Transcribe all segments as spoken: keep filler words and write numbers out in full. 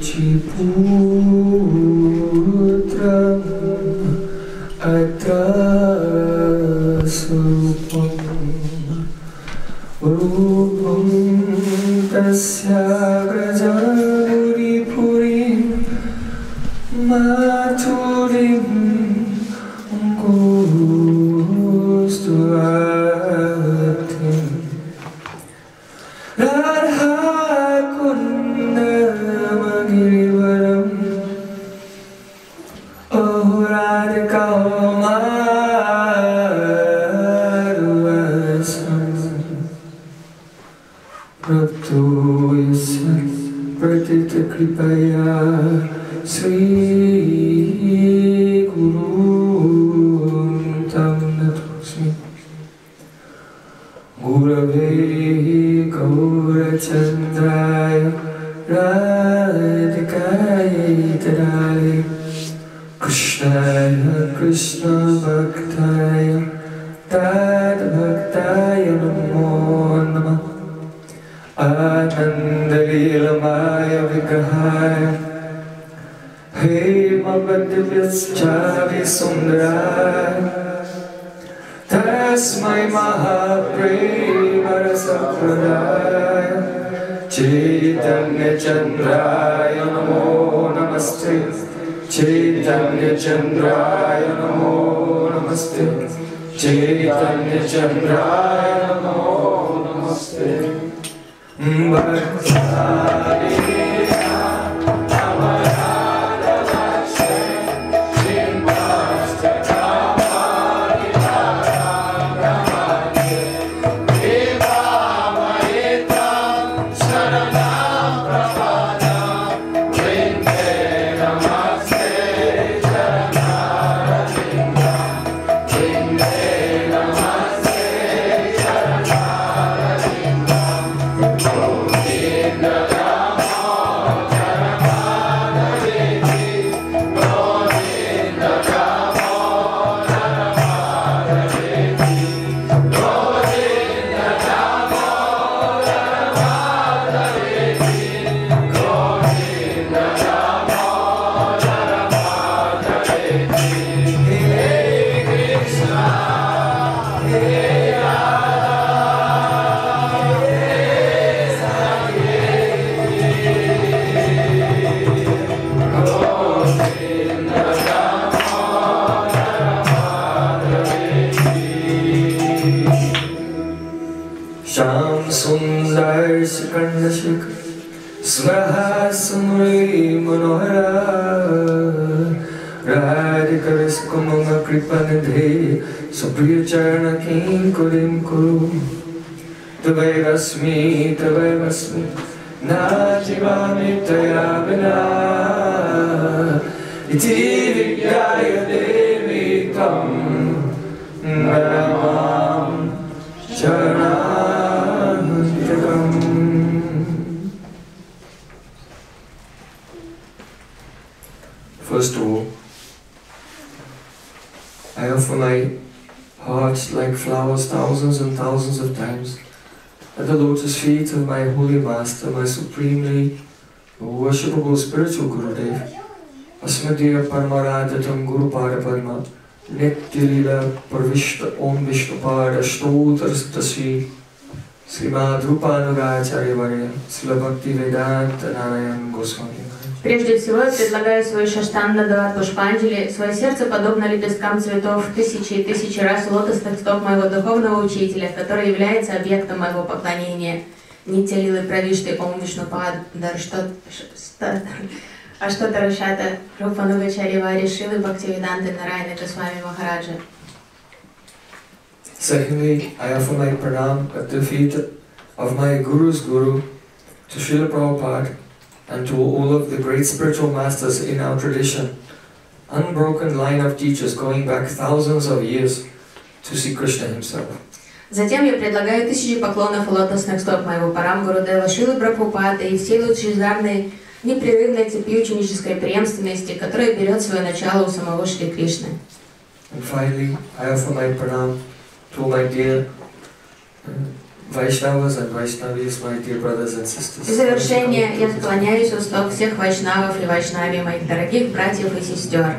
Shachiputram Atra Surupam Rupam Tasya Grajari Purim Maturim Gustuatim Radha Kunda Magirivaram Oh Radhika Maruvasam Prabhu Yasya Pratita Kripaya Sri Guru Tam Natosmi Gurave Gaurachandraya Radhikaya Tadaya Krishnaya Krishna Bhaktaya Tad Bhaktaya Namo Namah Ananda Leelamaya Vigrahaya Hey Mabhadvyaschavi Sundaraya Tasmai Mahapremarasapradaya Chaitanya Chandraya Namo Namaste Chaitanya Chandraya Namo Namaste Chaitanya Chandraya Namo Namaste Bhaktari Swaha Sumri Manohara Radhikaris Kumanga Kripanidhe Supriya Charana King Kurim Kuru Tavai Vasmi Tavai Vasmi Najivami Taya Vina Iti Vidyaya Devi Tam Naramam Charanantakam. First of all, I offer my heart like flowers thousands and thousands of times at the lotus feet of my holy master, my supremely worshipable spiritual Gurudev, Asmadya Paramaradatam Guru Pada Padma, Nityalila Parvishta Om Vishnupada Shtotar Tasvi, Srimad Rupanugacharya Varya, Srila Bhakti Vedanta Narayan Goswami. Прежде всего, я предлагаю свой шаштанда дават пушпанджали, свое сердце подобно лепесткам цветов тысячи и тысячи раз лотосных стоп моего духовного учителя, который является объектом моего поклонения. Нитя лилы правишты Ом Вишнупад Аштотара Шата Рупанугачари Вари Шилы Бхактивиданты Нарайана Госвами Махараджа. Secondly, I offer my pranam at the feet of my Guru's Guru, to Srila Prabhupada, and to all of the great spiritual masters in our tradition, unbroken line of teachers going back thousands of years to see Krishna himself. Затем я предлагаю тысячи поклонов и лотосных стоп моего парам Гурудева Шилы Прабхупады и всей лучезарной непрерывной цепи ученической преемственности, которая берет свое начало у самого Шри Кришны. And finally, I offer my pranam to my dear uh, Vaishnavas and Vaishnavis, my dear brothers and sisters. В завершение я склоняюсь у сто всех вайшнавов и вайшнави, моих дорогих братьев и сестер.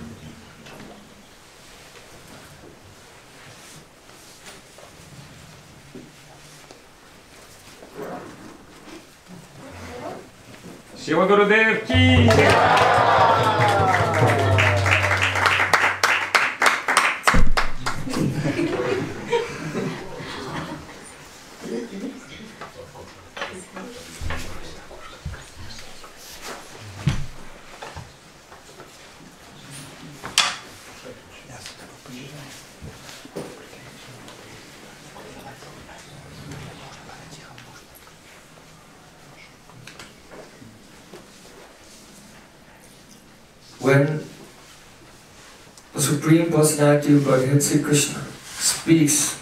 Шива Гурудев ки! When the Supreme Personality of Godhead Sri Krishna speaks,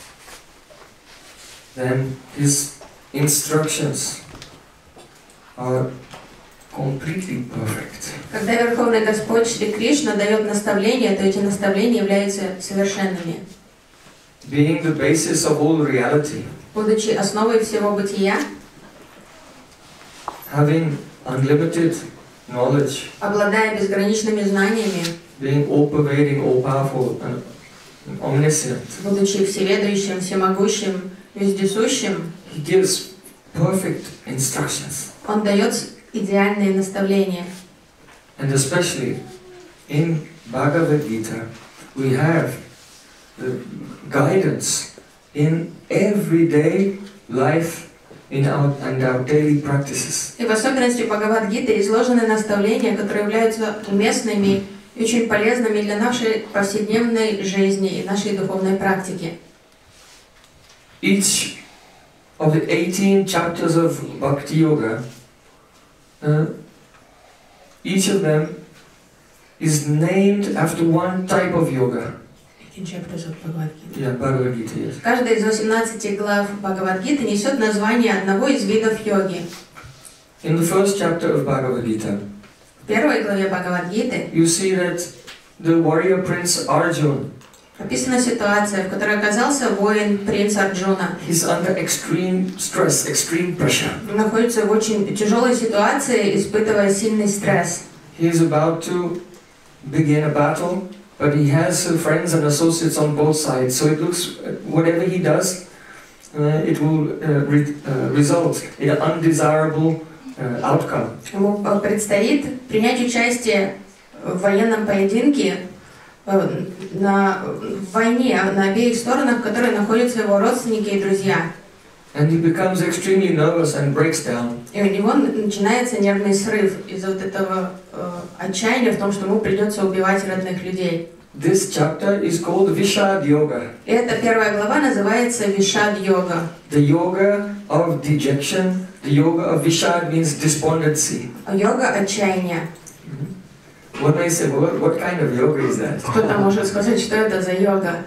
then his instructions are completely perfect. Когда Верховный Господь Шри Кришна дает наставления, то эти наставления являются совершенными. Being the basis of all reality, Будучи основой всего бытия, having unlimited knowledge, обладая безграничными знаниями, being all-pervading, all-powerful and omniscient, будучи всеведущим, всемогущим, вездесущим, he gives perfect instructions. Он дает идеальные наставления. And especially in Bhagavad Gita, we have the guidance in everyday life in our, and our daily practices. И в особенности в Бхагавад-гите изложены наставления, которые являются уместными и очень полезными для нашей повседневной жизни и нашей духовной практики. Each of the eighteen chapters of Bhakti Yoga, uh, each of them is named after one type of yoga. Yeah, Bhagavad Gita, yes. Каждая из восемнадцати глав Бхагавад-гиты несет название одного из видов йоги. In the first chapter of Bhagavad Gita, В первой главе Бхагавад-гиты you see that the warrior prince Arjuna, описана ситуация, в которой оказался воин принц Арджуна. he's under extreme stress, extreme pressure. Он находится в очень тяжелой ситуации, испытывая сильный стресс. He is about to begin a battle, but he has uh, friends and associates on both sides, so it looks, uh, whatever he does, uh, it will uh, re uh, result in an undesirable uh, outcome. Ему предстоит принять участие в военном поединке на войне, на обеих сторонах, в которой находятся его родственники и друзья. And he becomes extremely nervous and breaks down. И у него начинается нервный срыв из-за вот этого э, отчаяния в том, что ему придется убивать родных людей. This chapter is called Vishad Yoga. И эта первая глава называется Вишад-йога. The yoga of dejection, the yoga of Vishad means despondency. Йога отчаяния. What may say, what, what kind of yoga is that? Кто-то может сказать, что это за йога.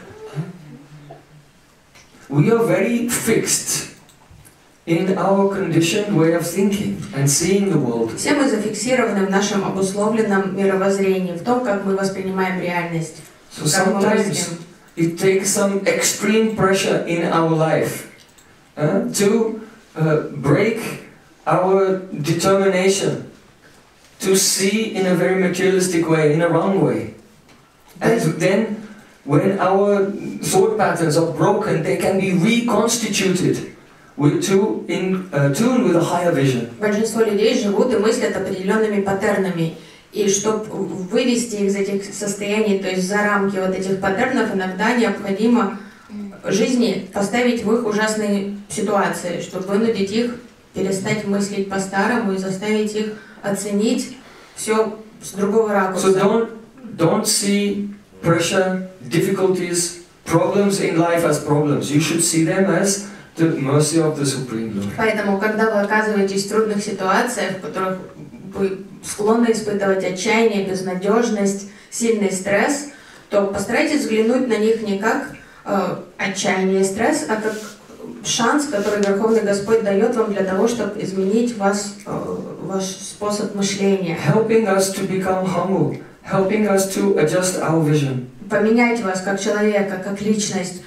We are very fixed in our conditioned way of thinking and seeing the world. Все мы зафиксированы в нашем обусловленном мировоззрении, в том, как мы воспринимаем реальность. So sometimes it takes some extreme pressure in our life uh, to uh, break our determination to see in a very materialistic way, in a wrong way. And then when our thought patterns are broken, they can be reconstituted with, to, in uh, tune with a higher vision. Большинство людей живут и мыслят определенными паттернами. И чтобы вывести их из этих состояний, то есть за рамки вот этих паттернов, иногда необходимо жизни поставить в их ужасные ситуации, чтобы вынудить их перестать мыслить по-старому и заставить их оценить все с другого ракурса. So don't, don't see pressure, difficulties, problems in life as problems. You should see them as the mercy of the Supreme Lord. Поэтому, когда вы оказываетесь в трудных ситуациях, в которых вы склонны испытывать отчаяние, безнадежность, сильный стресс, то постарайтесь взглянуть на них не как э, отчаяние и стресс, а как шанс, который Верховный Господь дает вам для того, чтобы изменить вас, э, ваш способ мышления. Helping us to become humble, helping us to adjust our vision. Поменять вас как человека, как личность,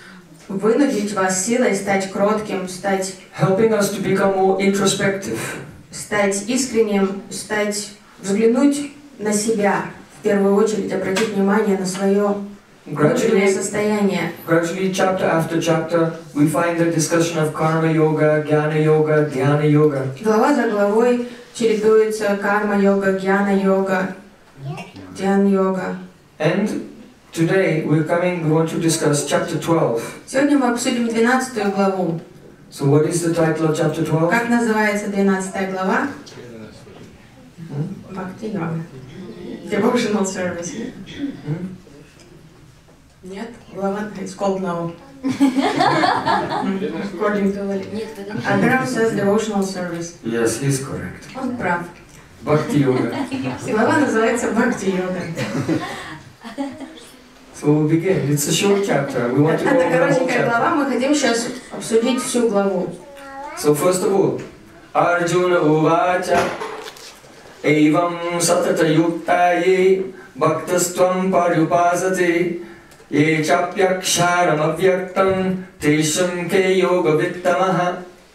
вынудить вас силой стать кротким, стать, helping us to become more introspective, стать искренним, стать, взглянуть на себя, в первую очередь обратить внимание на свое внутреннее gradually, состояние. gradually, chapter after chapter, we find the discussion of karma yoga, jnana yoga, dhyana yoga. Глава за главой чередуется карма-йога, гьяна-йога, дьян-йога. And today we're coming, we want to discuss chapter twelve. Сегодня мы обсудим двенадцатую главу. So what is the title of chapter twelve? Как называется двенадцатая глава? Бхакти-йога. Devotional service. Hmm? Нет, глава, it's called no. According to Agram says devotional service. Yes, he's correct. Он прав. Bhakti yoga. Глава называется Бхакти-йога. So we'll begin. It's a short chapter. We want to go Это over the whole коротенькая глава, chapter. мы хотим сейчас обсудить всю главу. So first of all, Arjuna uvacha evam satata yuktaye bhaktastvam paryupasate ye chapyaksharam avyaktam tesham ke yoga vittamaha.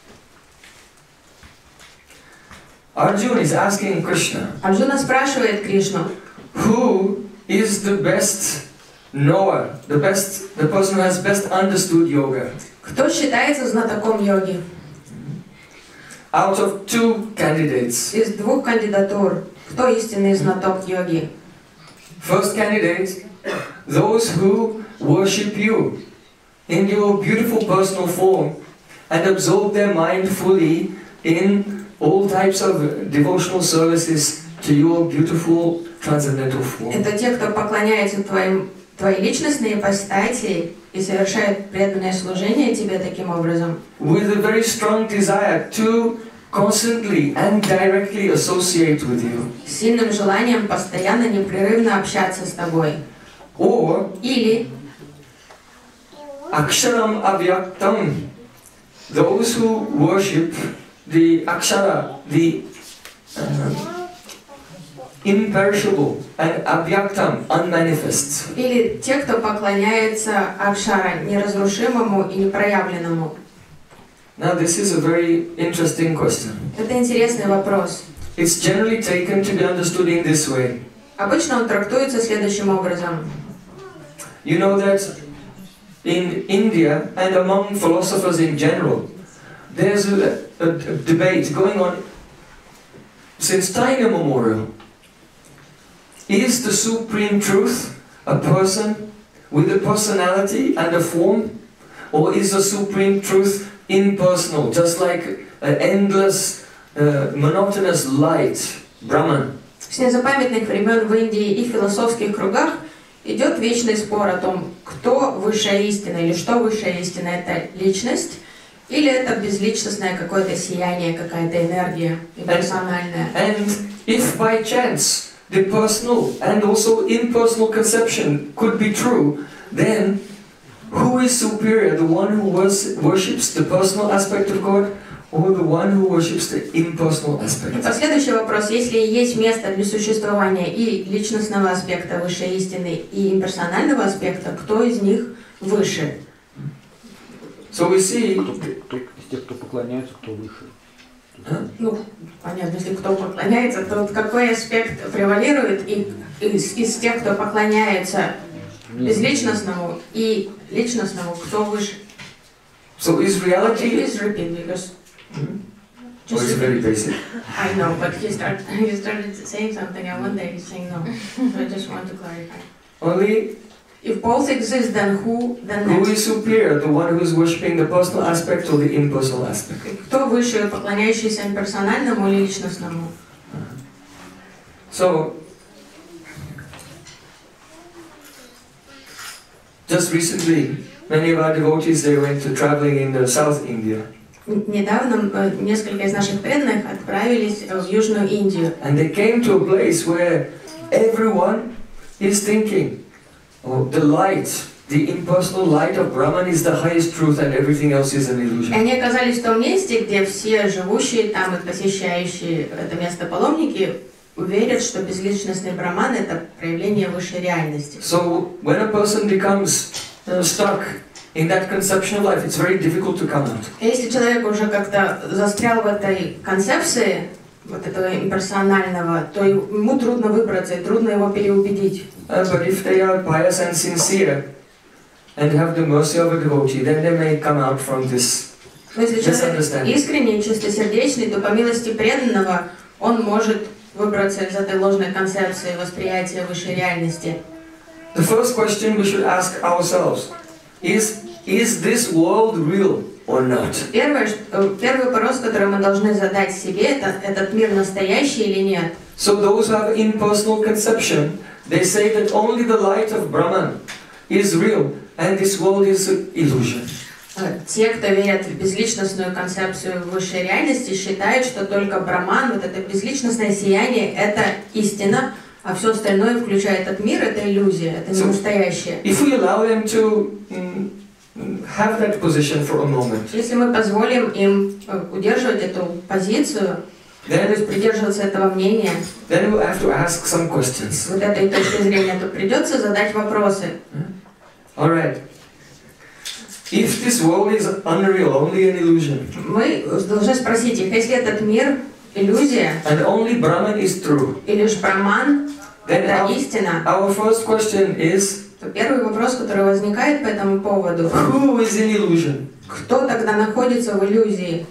Arjuna is asking Krishna, Арджуна спрашивает Кришну, who is the best knower, the best, the person who has best understood yoga? кто считается знатоком йоги? Out of two candidates. Из двух кандидатур, кто истинный знаток йоги? First candidate, those who worship you in your beautiful personal form and absorb their mind fully in all types of devotional services to your beautiful transcendental form. Это те, кто поклоняется твоим, твоей личностной ипостаси и совершает преданное служение тебе таким образом. With a very strong desire to constantly and directly associate with you. С сильным желанием постоянно, непрерывно общаться с тобой. Or Или Aksharam Avyaktam, those who worship the Akshara, the uh, imperishable, and Avyaktam, unmanifest. Или те, кто поклоняется Акшара, неразрушимому и непроявленному. Now this is a very interesting question. Это интересный вопрос. It's generally taken to be understood in this way. Обычно он трактуется следующим образом. You know that in India and among philosophers in general, there's a, a, a debate going on since time immemorial. Is the supreme truth a person with a personality and a form? Or is the supreme truth impersonal, just like an endless, uh, monotonous light, Brahman? С незапамятных времен в Индии и в философских кругах идет вечный спор о том, кто высшая истина или что высшая истина. Это личность или это безличностное какое-то сияние, какая-то энергия имперсональная. And if by chance the personal and also impersonal conception could be true, then who is superior, the one who was, worships the personal aspect of God or the one who worships the impersonal aspect? И последующий вопрос. Если есть место для существования и личностного аспекта высшей истины, и имперсонального аспекта, кто из них выше? So we see... Кто, из тех, кто поклоняется, кто выше. Huh? Ну, понятно, если кто поклоняется, то вот какой аспект превалирует и из, из тех, кто поклоняется безличностному и личностному, кто выше? So is reality... Please repeat, because Hmm? just Oh, it's very basic. I know, but he started he started saying something and one day he's saying no. So I just want to clarify. Only If both exist, then who? Then who next. is superior, the one who is worshipping the personal aspect or the impersonal aspect? Кто выше, поклоняющийся имперсональному или личностному? So, just recently, many of our devotees, they went to traveling in the South India. Недавно э, несколько из наших преданных отправились в Южную Индию. And they came to a place where everyone is thinking, oh, the light, the impersonal light of Brahman is the highest truth and everything else is an И illusion. они оказались в том месте, где все живущие там и посещающие это место паломники уверят, что безличностный Брахман — это проявление высшей реальности. So, when a person becomes uh, stuck in that conception of life, it's very difficult to come out. Если человек уже как-то застрял в этой концепции, вот этого имперсонального, то ему трудно выбраться и трудно его переубедить. Uh, but if they are pious and sincere and have the mercy of a devotee, then they may come out from this. Но если человек искренний и чистосердечный, то по милости преданного он может выбраться из этой ложной концепции восприятия высшей реальности. The first question we should ask ourselves is, is this world real or not? Первое, первый вопрос, который мы должны задать себе, это этот мир настоящий или нет. So those who have impersonal conception, they say that only the light of Brahman is real and this world is an illusion. Те, кто верят в безличностную концепцию высшей реальности, считают, что только Браман, вот это безличностное сияние, это истина, а все остальное, включая этот мир, это иллюзия, это не настоящее. If we allow them to mm, have that position for a moment, если мы позволим им удерживать эту позицию, then, то есть придерживаться этого мнения, then we'll have to ask some questions. вот этой точки зрения, то придется задать вопросы. All right. If this world is unreal, only an illusion, мы должны спросить их, если этот мир иллюзия, and only Brahman is true, и лишь Браман then это our, истина, our first question is, то первый вопрос, который возникает по этому поводу, who is in illusion? кто тогда находится в иллюзии?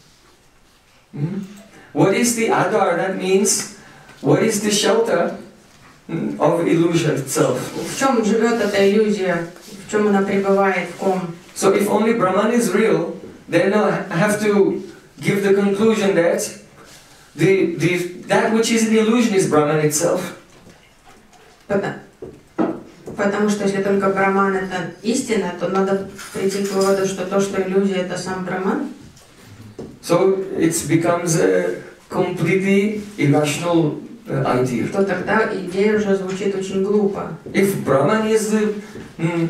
Hmm? What is the adar? That means, what is the shelter of illusion itself? В чем живет эта иллюзия? В чем она пребывает? В ком? So if only Brahman is real, then I have to give the conclusion that the, the, that which is an illusion is Brahman itself. Потому, потому что если только Браман это истина, то надо прийти к выводу, что то, что иллюзия, это сам Браман. So it becomes a completely irrational uh, idea. То тогда идея уже звучит очень глупо. If Brahman is the mm,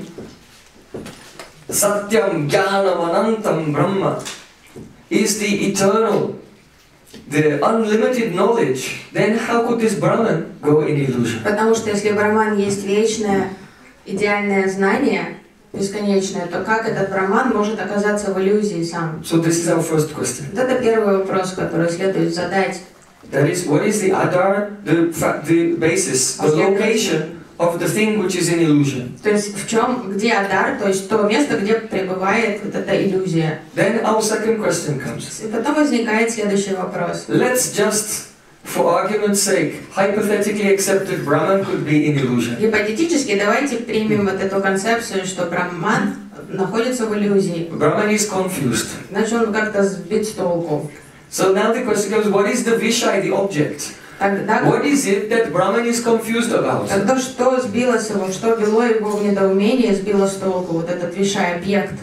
Satyam Jnanam Anantam Brahma, is the eternal, the unlimited knowledge, then how could this Brahman go in illusion? Потому что если Браман есть вечное, идеальное знание, бесконечное, то как этот Браман может оказаться в иллюзии сам? So this is our first question. Вот это первый вопрос, который следует задать. That is, what is the adar, the, the basis, the location of the thing which is in illusion? То есть в чем, где Адар, то есть то место, где пребывает вот эта иллюзия. Then our second question comes. И потом возникает следующий вопрос. Let's just, for argument's sake, hypothetically accept that Brahman could be in illusion. Гипотетически давайте примем вот эту концепцию, что Браман находится в иллюзии. Brahman is confused. Значит, он как-то сбит с толку. So now the question comes, what is the Vishai, the object? Тогда, What is it that Brahman is confused about? тогда что сбило его, что вело его в недоумение, сбило с толку, вот этот Вишай объект?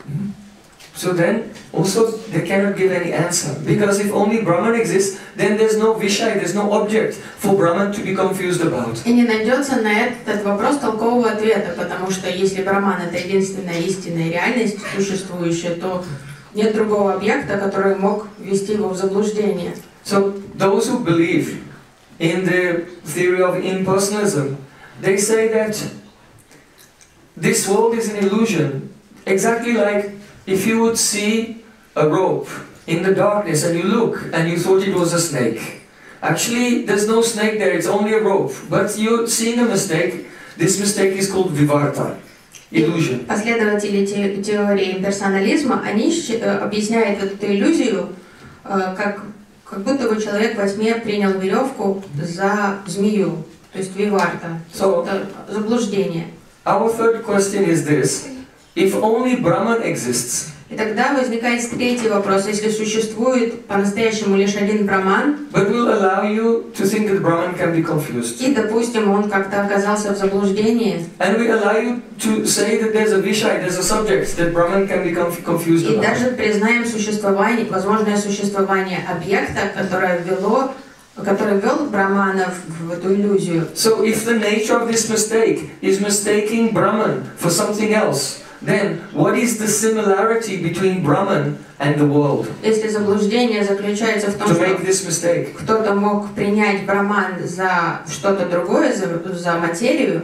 So then, also they cannot give any answer. Because if only Brahman exists, then there's no Vishai, there's no object for Brahman to be confused about. И не найдется на этот вопрос толкового ответа, потому что если Браман это единственная истинная реальность, существующая, то нет другого объекта, который мог ввести его в заблуждение. So those who believe in the theory of impersonalism, they say that this world is an illusion, exactly like if you would see a rope in the darkness and you look and you thought it was a snake. Actually, there's no snake there, it's only a rope. But you're seeing a mistake. This mistake is called vivarta, illusion. Последователи те теории имперсонализма, они объясняют вот эту иллюзию, как, как будто бы человек во тьме принял веревку за змею, то есть виварта, So, это заблуждение. our third question is this. If only Brahman exists, И тогда возникает третий вопрос. Если существует по-настоящему лишь один Браман, but will allow you to think that Brahman can be confused. и, допустим, он как-то оказался в заблуждении, And we allow you to say that there's a Vishai, there's a subject that Brahman can be conf confused и about. даже признаем существование, возможное существование объекта, которое ввело, который ввел Брамана в, в эту иллюзию. So if the nature of this mistake is mistaking Brahman for something else, then what is the similarity between Brahman and the world Если заблуждение заключается в том, to что make this mistake? кто-то мог принять Браман за что-то другое, за, за материю,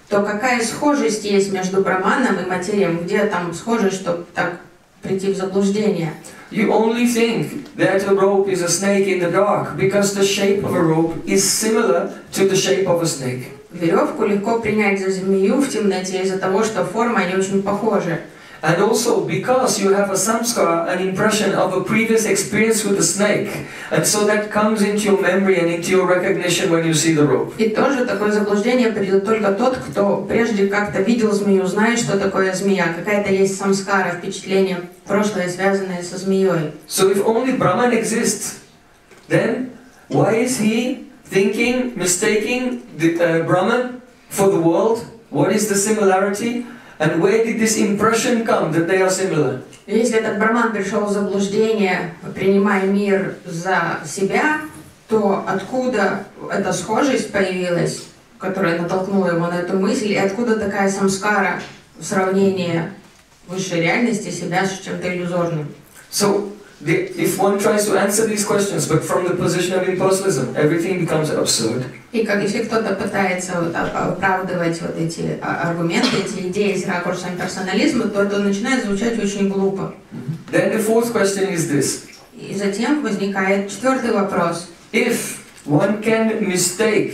то какая схожесть есть между Браманом и материей? Где там схожесть, чтобы так прийти в заблуждение? You only think that a rope is a snake in the dark because the shape of a rope is similar to the shape of a snake. Веревку легко принять за змею в темноте из-за того, что формы они очень похожи. And also because you have a samskara, an impression of a previous experience with a snake, and so that comes into your memory and into your recognition when you see the rope. И тоже такое заблуждение придет только тот, кто прежде как-то видел змею, знает, что такое змея. Какая-то есть самскара, впечатление прошлое, связанное со змеей. So if only Brahman exists, then why is he thinking, mistaking the uh, Brahman for the world? What is the similarity? And where did this impression come that they are similar? Если этот Браман пришел в заблуждение, принимая мир за себя, то откуда эта схожесть появилась, которая натолкнула его на эту мысль, и откуда такая самскара, сравнение высшей реальности себя с чем-то иллюзорным? So, the, if one tries to answer these questions, but from the position of impersonalism, everything becomes absurd. И как если кто-то пытается вот, оправдывать вот эти аргументы, эти идеи с ракурсом персонализма, то это начинает звучать очень глупо. Then the fourth question is this. И затем возникает четвертый вопрос. If one can mistake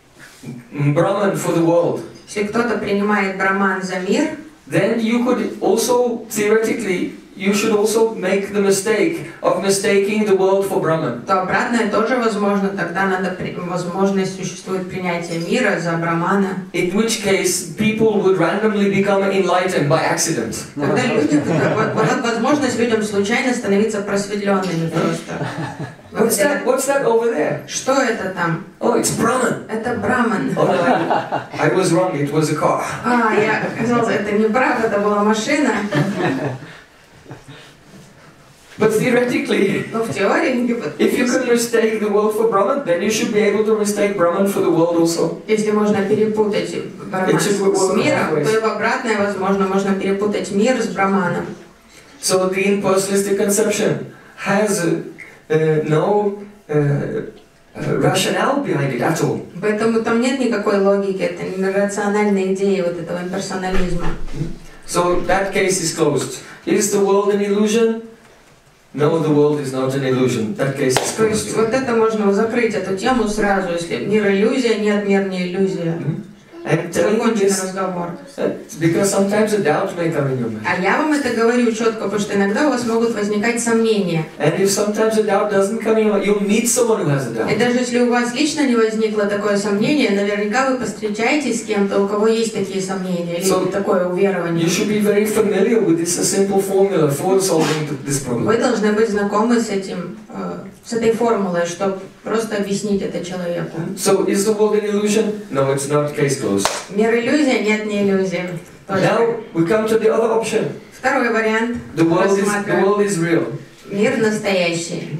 Brahman for the world, если кто-то принимает Браман за мир, then you could also, theoretically, you should also make the mistake of mistaking the world for Brahman. то обратное тоже возможно, тогда надо, возможность существует принятие мира за Брамана. In which case, people would randomly become enlightened by accident. Когда люди, вот, вот возможность людям случайно становиться просветленными просто. What's that? What's that over there? Что это там? Oh, it's Brahman. Это Браман. Oh no, I, I was wrong. It was a car. А, я оказалось, это не прав, это была машина. But theoretically, Но в теории, if you can mistake the world for Brahman, then you should be able to mistake Brahman for the world also. если можно перепутать Браман с миром, то и в обратное возможно, можно перепутать мир с Браманом. So the impersonalistic conception has uh, uh, no uh, uh, rationale behind it at all. Поэтому там нет никакой логики, это не рациональная идея вот этого имперсонализма. So that case is closed. Is the world an illusion? No, the world is not an illusion. That case is То есть closed. вот это можно закрыть, эту тему сразу, если мир иллюзия, нет, мир не иллюзия. And telling you Закончен this, разговор. uh, because sometimes a doubt may come in your mind. А я вам это говорю четко, потому что иногда у вас могут возникать сомнения. And if sometimes a doubt doesn't come in your mind, you'll meet someone who has a doubt. И даже если у вас лично не возникло такое сомнение, наверняка вы повстречаетесь с кем-то, у кого есть такие сомнения или So, такое уверование. You should be very familiar with this a simple formula for solving this problem. Вы должны быть знакомы с этим, э, с этой формулой, чтобы просто объяснить это человеку. So, is the world an illusion? No, it's not. Case closed. Мир иллюзия, нет, не иллюзия. Now we come to the other option. Второй вариант. The world is the world is real. Мир настоящий.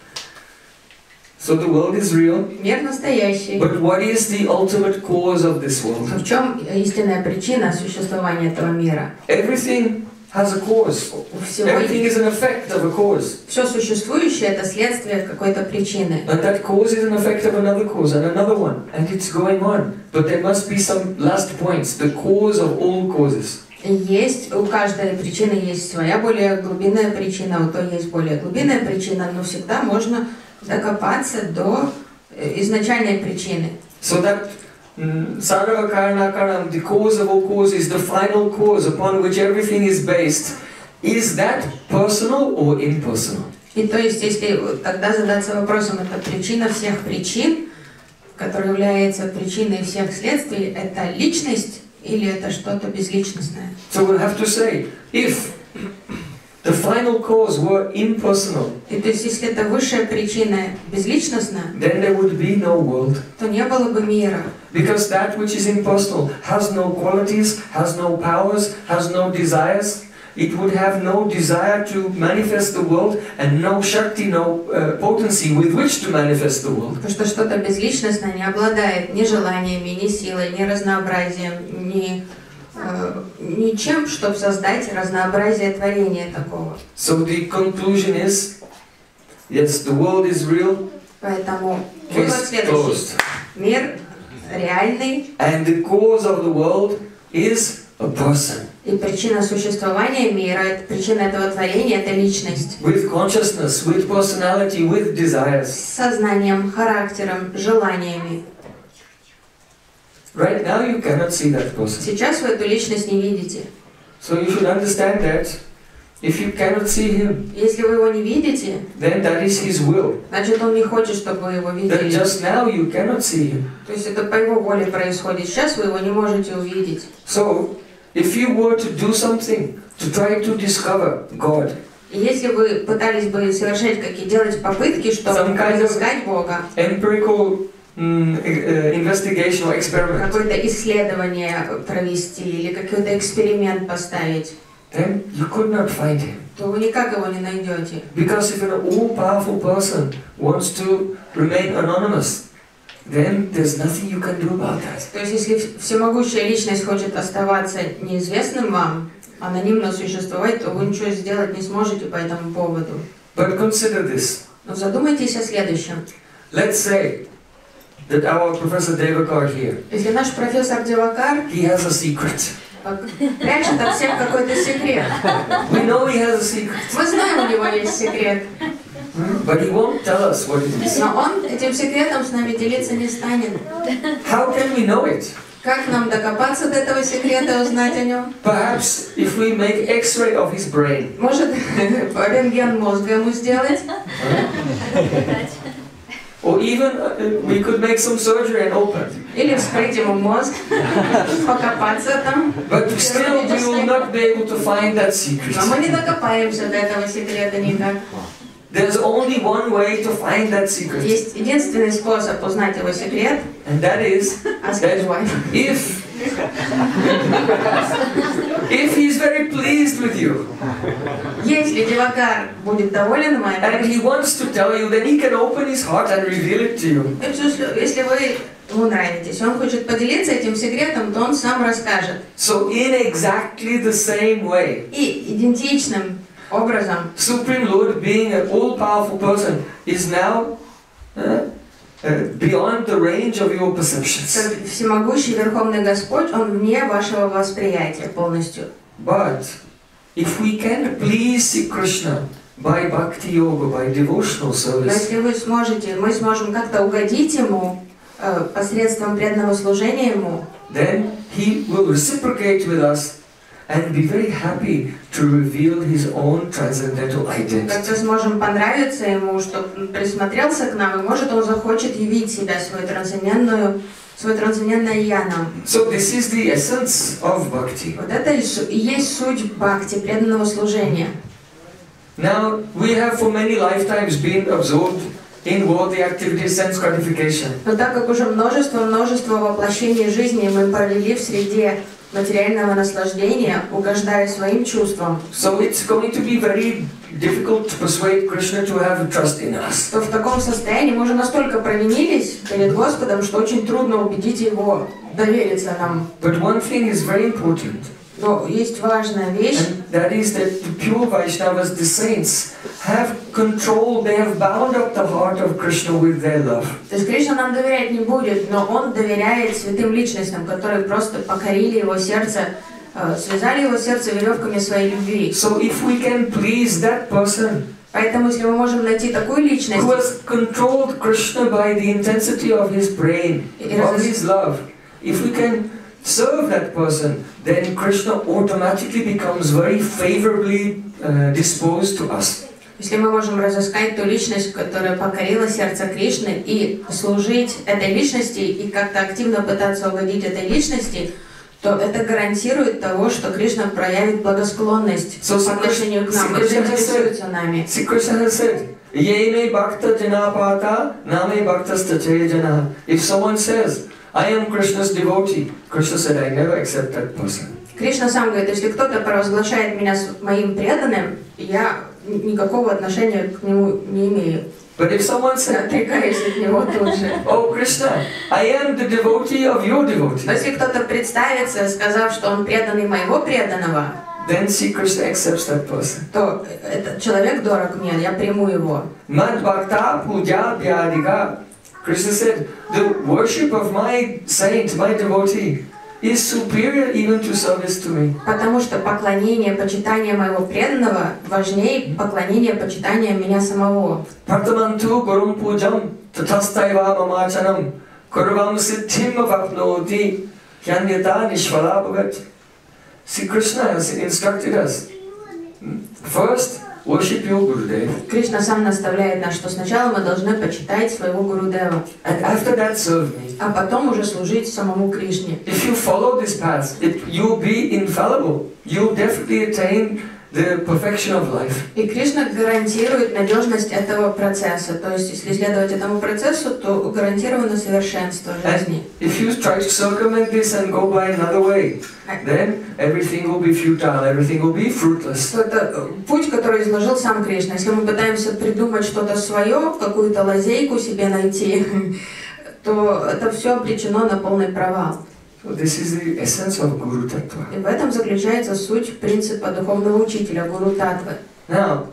So the world is real. Мир настоящий. But what is the ultimate cause of this world? В чем истинная причина существования этого мира? Everything has a cause. У всего Everything is an effect of a cause. все существующее это следствие какой-то причины. And that cause is an effect of another cause and another one. And it's going on. But there must be some last points, the cause of all causes. Есть, у каждой причины есть своя более глубинная причина, у той есть более глубинная причина, но всегда можно докопаться до изначальной причины. So that Sarva Karana Karanam, the cause of all causes, the final cause upon which everything is based, is that personal or impersonal? И то есть, если тогда задаться вопросом, это причина всех причин, которая является причиной всех следствий, это личность или это что-то безличностное? So we'll have to say, if the final cause were impersonal, И то есть, если это высшая причина безличностна, then there would be no world. то не было бы мира. Because that which is impersonal has no qualities, has no powers, has no desires. It would have no desire to manifest the world and no Shakti, no uh, potency with which to manifest the world. Потому что что-то безличностное не обладает ни желаниями, ни силой, ни разнообразием, ни, э, ничем, чтобы создать разнообразие творения такого. So the conclusion is, yes, the world is real. Поэтому вывод Case следующий. closed. Мир реальный, and the cause of the world is a person. и причина существования мира, причина этого творения — это личность. With consciousness, with personality, with desires. С сознанием, характером, желаниями. Right now you cannot see that person. Сейчас вы эту личность не видите. So you should understand that if you cannot see him, Если вы его не видите, then that is his will. значит, он не хочет, чтобы вы его That видели. just now you cannot see him. То есть это по его воле происходит. Сейчас вы его не можете увидеть. So if you were to do something to try to discover God, И если вы пытались бы совершать какие делать попытки, чтобы Some kind of- разыскать Бога, empirical mm, uh, investigation or experiment, какое-то исследование провести или какой-то эксперимент поставить, then you could not find him. то вы никак его не найдете. Because if an all-powerful person wants to remain anonymous, then there's nothing you can do about that. То есть если всемогущая личность хочет оставаться неизвестным вам, анонимно существовать, то вы ничего сделать не сможете по этому поводу. But consider this. Но задумайтесь о следующем. Let's say that our Professor Devakar here, Если наш профессор Девакар he has a secret. прячет от всех какой-то секрет, We know he has a secret, мы знаем, у него есть секрет, but he won't tell us what it is. но он этим секретом с нами делиться не станет. How can we know it? Как нам докопаться до этого секрета и узнать о нем? Perhaps if we make X-ray of his brain, Может, рентген мозга ему сделать? or even uh, we could make some surgery and open. Или вскрыть ему мозг, покопаться там? But still, we will not be able to find that secret. Но мы не докопаемся до этого секрета никак. There's only one way to find that secret, Есть единственный способ узнать его секрет, and that is ask his wife. if if he's very pleased with you Если Девакар будет доволен and вами, he wants to tell you, then he can open his heart and reveal it to you. если вы ему нравитесь, он хочет поделиться этим секретом, то он сам расскажет. So in exactly the same way, И идентичным образом Supreme Lord, being an all-powerful person, is now uh, uh, beyond the range of your perceptions. как всемогущий Верховный Господь, он вне вашего восприятия полностью. But if we can please Sri Krishna by bhakti yoga, by devotional Но service, если вы сможете, мы сможем как-то угодить ему э, посредством преданного служения ему, then he will reciprocate with us and be very happy to reveal his own transcendental identity. как-то сможем понравиться ему, чтобы он присмотрелся к нам, и может он захочет явить себя, свою трансцендентную, свое трансцендентное я нам. So this is the essence of bhakti. Вот это и су- и есть суть бхакти, преданного служения. Now, we have for many lifetimes been absorbed in worldly activities, sense gratification. Но так как уже множество-множество воплощений жизни мы провели в среде материального наслаждения, угождая своим чувствам, So it's going to be very difficult to persuade Krishna to have trust in us. то в таком состоянии мы уже настолько провинились перед Господом, что очень трудно убедить Его довериться нам. But one thing is very important, Но есть важная вещь, and that is that the pure Vaishnavas, the saints, have control, they have bound up the heart of Krishna with their love. то есть Кришна нам доверять не будет, но Он доверяет святым личностям, которые просто покорили Его сердце, э, связали Его сердце веревками своей любви. So if we can please that person Поэтому, если мы можем найти такую личность, who has controlled Krishna by the intensity of his brain, of his love, if we can serve that person, then Krishna automatically becomes very favorably uh, disposed to us. если мы можем разыскать ту личность, которая покорила сердце Кришны, и служить этой личности, и как-то активно пытаться угодить этой личности, то это гарантирует того, что Кришна проявит благосклонность So, по отношению к нам и заинтересуется нами. See, Krishna has said, Ye me bhakta janapata, na me bhakta stache jana. If someone says, I am Krishna's devotee, Krishna said, I never accept that person. Кришна сам говорит, если кто-то провозглашает меня моим преданным, я никакого отношения к нему не имею. But if someone Я said, отрекаюсь от него тут же. Oh Krishna, I am the devotee of your Но devotee, если кто-то представится, сказав, что он преданный моего преданного, then see Krishna accepts that person. то этот человек дорог мне, я приму его. Mad bhakta puja vyadika Krishna said, the worship of my saint, my devotee, is superior even to service to me. Потому что поклонение, почитание моего преданного важнее поклонения, почитания меня самого. Pratamantu gurum pujam tatastaiva mamachanam kurvam siddhim avapnoti yanyata nishvala bhavat. See, Krishna has instructed us. First, worship your Gurudev. Кришна сам наставляет нас, что сначала мы должны почитать своего Гурудева, And after that, serve me. а потом уже служить самому Кришне. If you follow this path, it, you'll be infallible. You'll definitely attain the perfection of life. И Кришна гарантирует надежность этого процесса. То есть, если следовать этому процессу, то гарантировано совершенство жизни. And if you try to circumvent this and go by another way, then everything will be futile, everything will be fruitless. Это путь, который изложил сам Кришна. Если мы пытаемся придумать что-то свое, какую-то лазейку себе найти, то это все обречено на полный провал. So this is the essence of Guru Tattva. И в этом заключается суть принципа духовного учителя, Гуру Татвы. Now,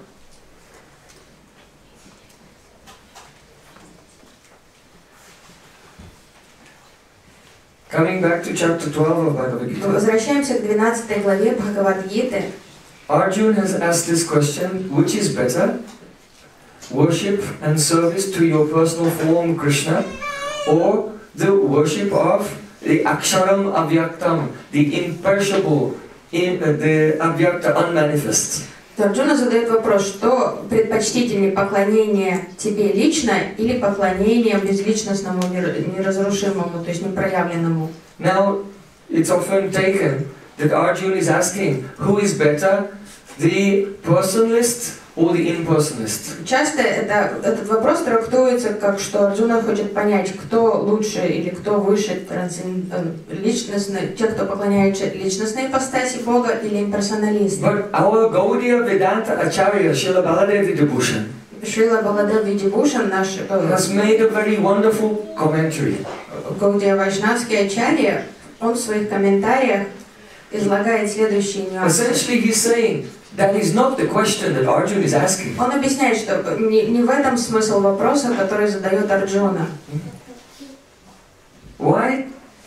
coming back to chapter twelve of Bhagavad Gita, Возвращаемся к двенадцатой главе Бхагавад-гиты. Arjuna has asked this question, which is better, worship and service to your personal form Krishna, or the worship of the Aksharam Avyaktam, the imperishable, in, uh, the Avyakta, unmanifest. Арджуна задает вопрос, что предпочтительнее, поклонение тебе лично или поклонение безличностному, неразрушимому, то есть непроявленному? Now, it's often taken that Arjuna is asking, who is better, the personalist or the impersonalist? Часто это, этот вопрос трактуется как, что Арджуна хочет понять, кто лучше или кто выше трансцен... личностно, те, кто поклоняется личностной ипостаси Бога или имперсоналисты. But our Gaudiya Vedanta Acharya, Srila Baladev Vidyabhushan, Шрила Баладев Видибушан, наш has made a very wonderful commentary. Гаудия Вайшнавский ачарья, он в своих комментариях излагает следующие нюансы. Essentially, he's saying that is not the question that Arjuna is asking. Он объясняет, что не, не в этом смысл вопроса, который задает Арджуна. Why?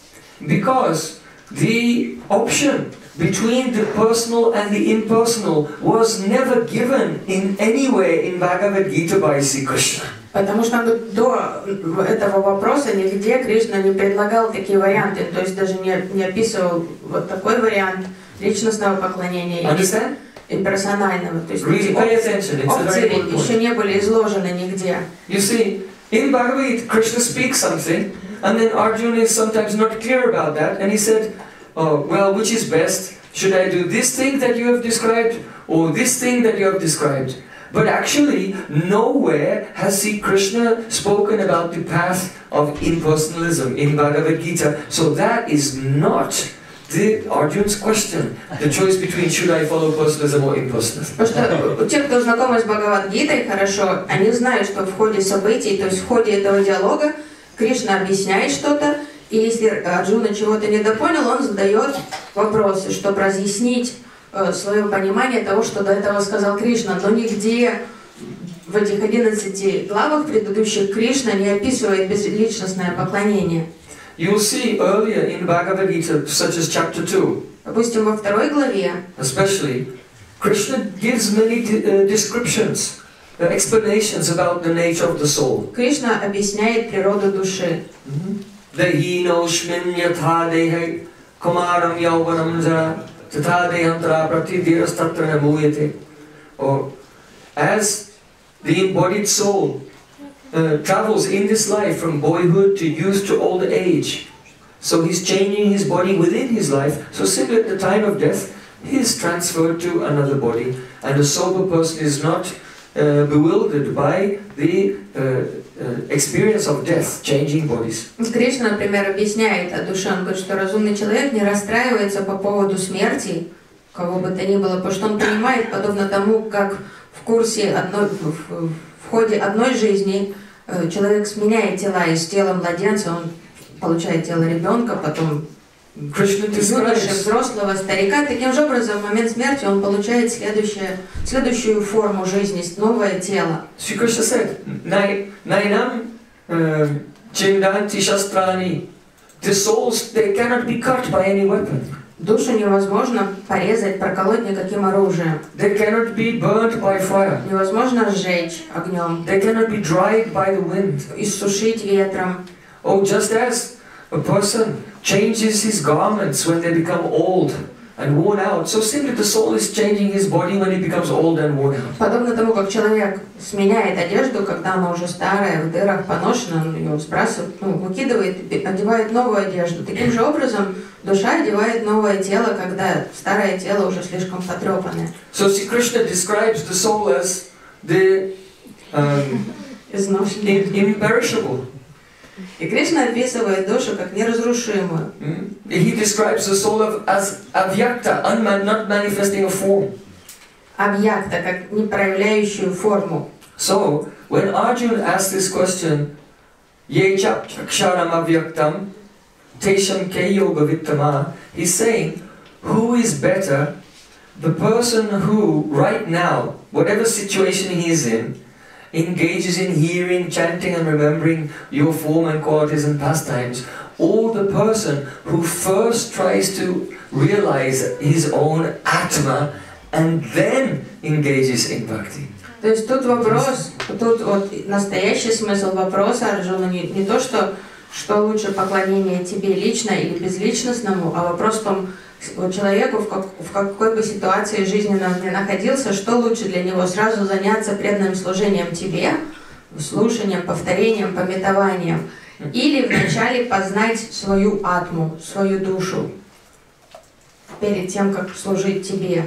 Because the option between the personal and the impersonal was never given in any way in Bhagavad Gita by Sri Krishna. Потому что до этого вопроса нигде Кришна не предлагал такие варианты, то есть даже не, не описывал вот такой вариант личностного поклонения Understand? и имперсонального. То есть Really pay attention. It's a very опции important еще point. не были изложены нигде. You see, in Bhagavad Gita, Krishna speaks something, and then Arjuna is sometimes not clear about that, and he said, oh, well, which is best? Should I do this thing that you have described, or this thing that you have described? But actually, nowhere has Sri Krishna spoken about the path of impersonalism in Bhagavad Gita. So that is not the Arjuna's question, the choice between should I follow personalism or impersonalism. Потому что те, кто знакомы с Бхагавад-гитой хорошо, они знают, что в ходе событий, то есть в ходе этого диалога, Кришна объясняет что-то, и если Арджуна чего-то недопонял, он задает вопросы, чтобы разъяснить э, свое понимание того, что до этого сказал Кришна. Но нигде в этих одиннадцати главах предыдущих Кришна не описывает безличностное поклонение. You'll see earlier in Bhagavad Gita, such as chapter two, Допустим, во второй главе especially, Krishna gives many uh, descriptions, uh, explanations about the nature of the soul. Кришна объясняет природу души. Dehino shmin yatha dehe kumaram yauvanam jara tatha dehantara pratidiras tatra namuyate. Or as the embodied soul uh, travels in this life from boyhood to youth to old age, so he's changing his body within his life. So simply at the time of death, he is transferred to another body, and a sober person is not uh, bewildered by the uh, uh, experience of death, changing bodies. Кришна, например, объясняет о душе, он говорит, что разумный человек не расстраивается по поводу смерти, кого бы то ни было, потому что он понимает, подобно тому, как в курсе одной, в, в ходе одной жизни э, человек сменяет тела, из тела младенца он получает тело ребенка, потом юноши, взрослого, старика. Таким же образом, в момент смерти он получает следующее, следующую форму жизни, новое тело. Sri Krishna said, Nainam um, Chindanti Shastrani. The souls, they cannot be cut by any weapon. Душу невозможно порезать, проколоть никаким оружием. They cannot be burnt by fire. Невозможно сжечь огнем. They cannot be dried by the wind. Иссушить ветром. Oh, just as a person changes his garments when they become old and worn out, so simply the soul is changing his body when it becomes old and worn out. Подобно тому, как человек сменяет одежду, когда она уже старая, в дырах поношена, он ее сбрасывает, ну, выкидывает, одевает новую одежду. Таким же образом, душа одевает новое тело, когда старое тело уже слишком потрепанное. So Sri Krishna describes the soul as the um, Изношенное. imperishable. И Кришна описывает душу как неразрушимую. Mm? He describes the soul of, as avyakta, unman, not manifesting a form. Абьякта, как не проявляющую форму. So, when Arjuna asked this question, Ye chap chaksharam avyaktam, tesham ke yoga vittama, he's saying, who is better, the person who, right now, whatever situation he is in, engages in hearing, chanting and remembering your form and qualities and pastimes, or the person who first tries to realize his own Atma and then engages in bhakti. То есть тут вопрос, тут вот настоящий смысл вопроса Арджуна не, не то, что, что лучше поклонение тебе лично или безличностному, а вопрос в том, человеку, в, как, в какой бы ситуации жизненно он ни находился, что лучше для него, сразу заняться преданным служением тебе, слушанием, повторением, пометованием, или вначале познать свою атму, свою душу, перед тем, как служить тебе.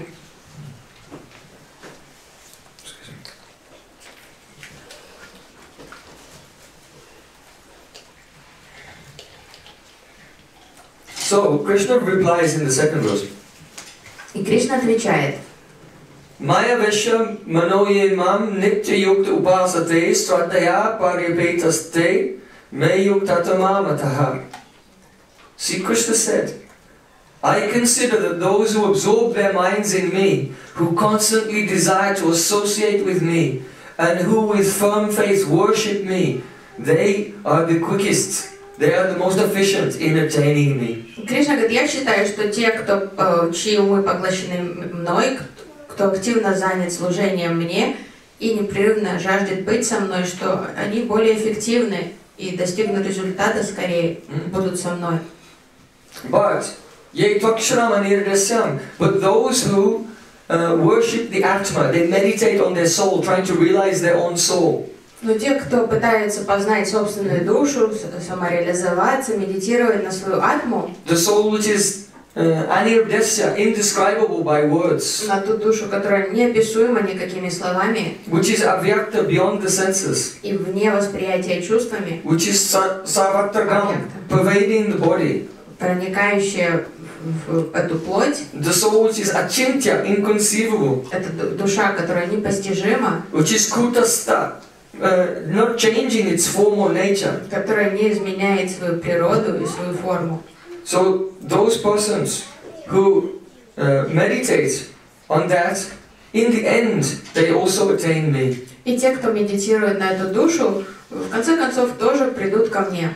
So, Krishna replies in the second verse. И Кришна отвечает. Maya Veshya Manoye Mam Nitya Yukta Upasate Stradaya Paripetaste Me Yuktatamamataha. See, Krishna said, I consider that those who absorb their minds in me, who constantly desire to associate with me, and who with firm faith worship me, they are the quickest. They are the most efficient in attaining me. Кришна говорит, я считаю, что те, кто, э, чьи умы поглощены мной, кто активно занят служением мне и непрерывно жаждет быть со мной, что они более эффективны и достигнут результата скорее, mm. будут со мной. But, ye tvaksharam anirdasyam, but those who uh, worship the Atma, they meditate on their soul, trying to realize their own soul. Но те, кто пытается познать собственную душу, самореализоваться, медитировать на свою атму, the soul which is uh, anirudesya, indescribable by words, на ту душу, которая неописуема никакими словами, which is avyakta beyond the senses, и вне восприятия чувствами, which is sarvatragam, pervading the body, проникающая в эту плоть, the soul which is achintya, inconceivable, это душа, которая непостижима, which is kutastha, Uh, not changing its form or nature, которая не изменяет свою природу и свою форму. So those persons who uh, meditate on that, in the end, they also attain me. И те, кто медитирует на эту душу, в конце концов тоже придут ко мне.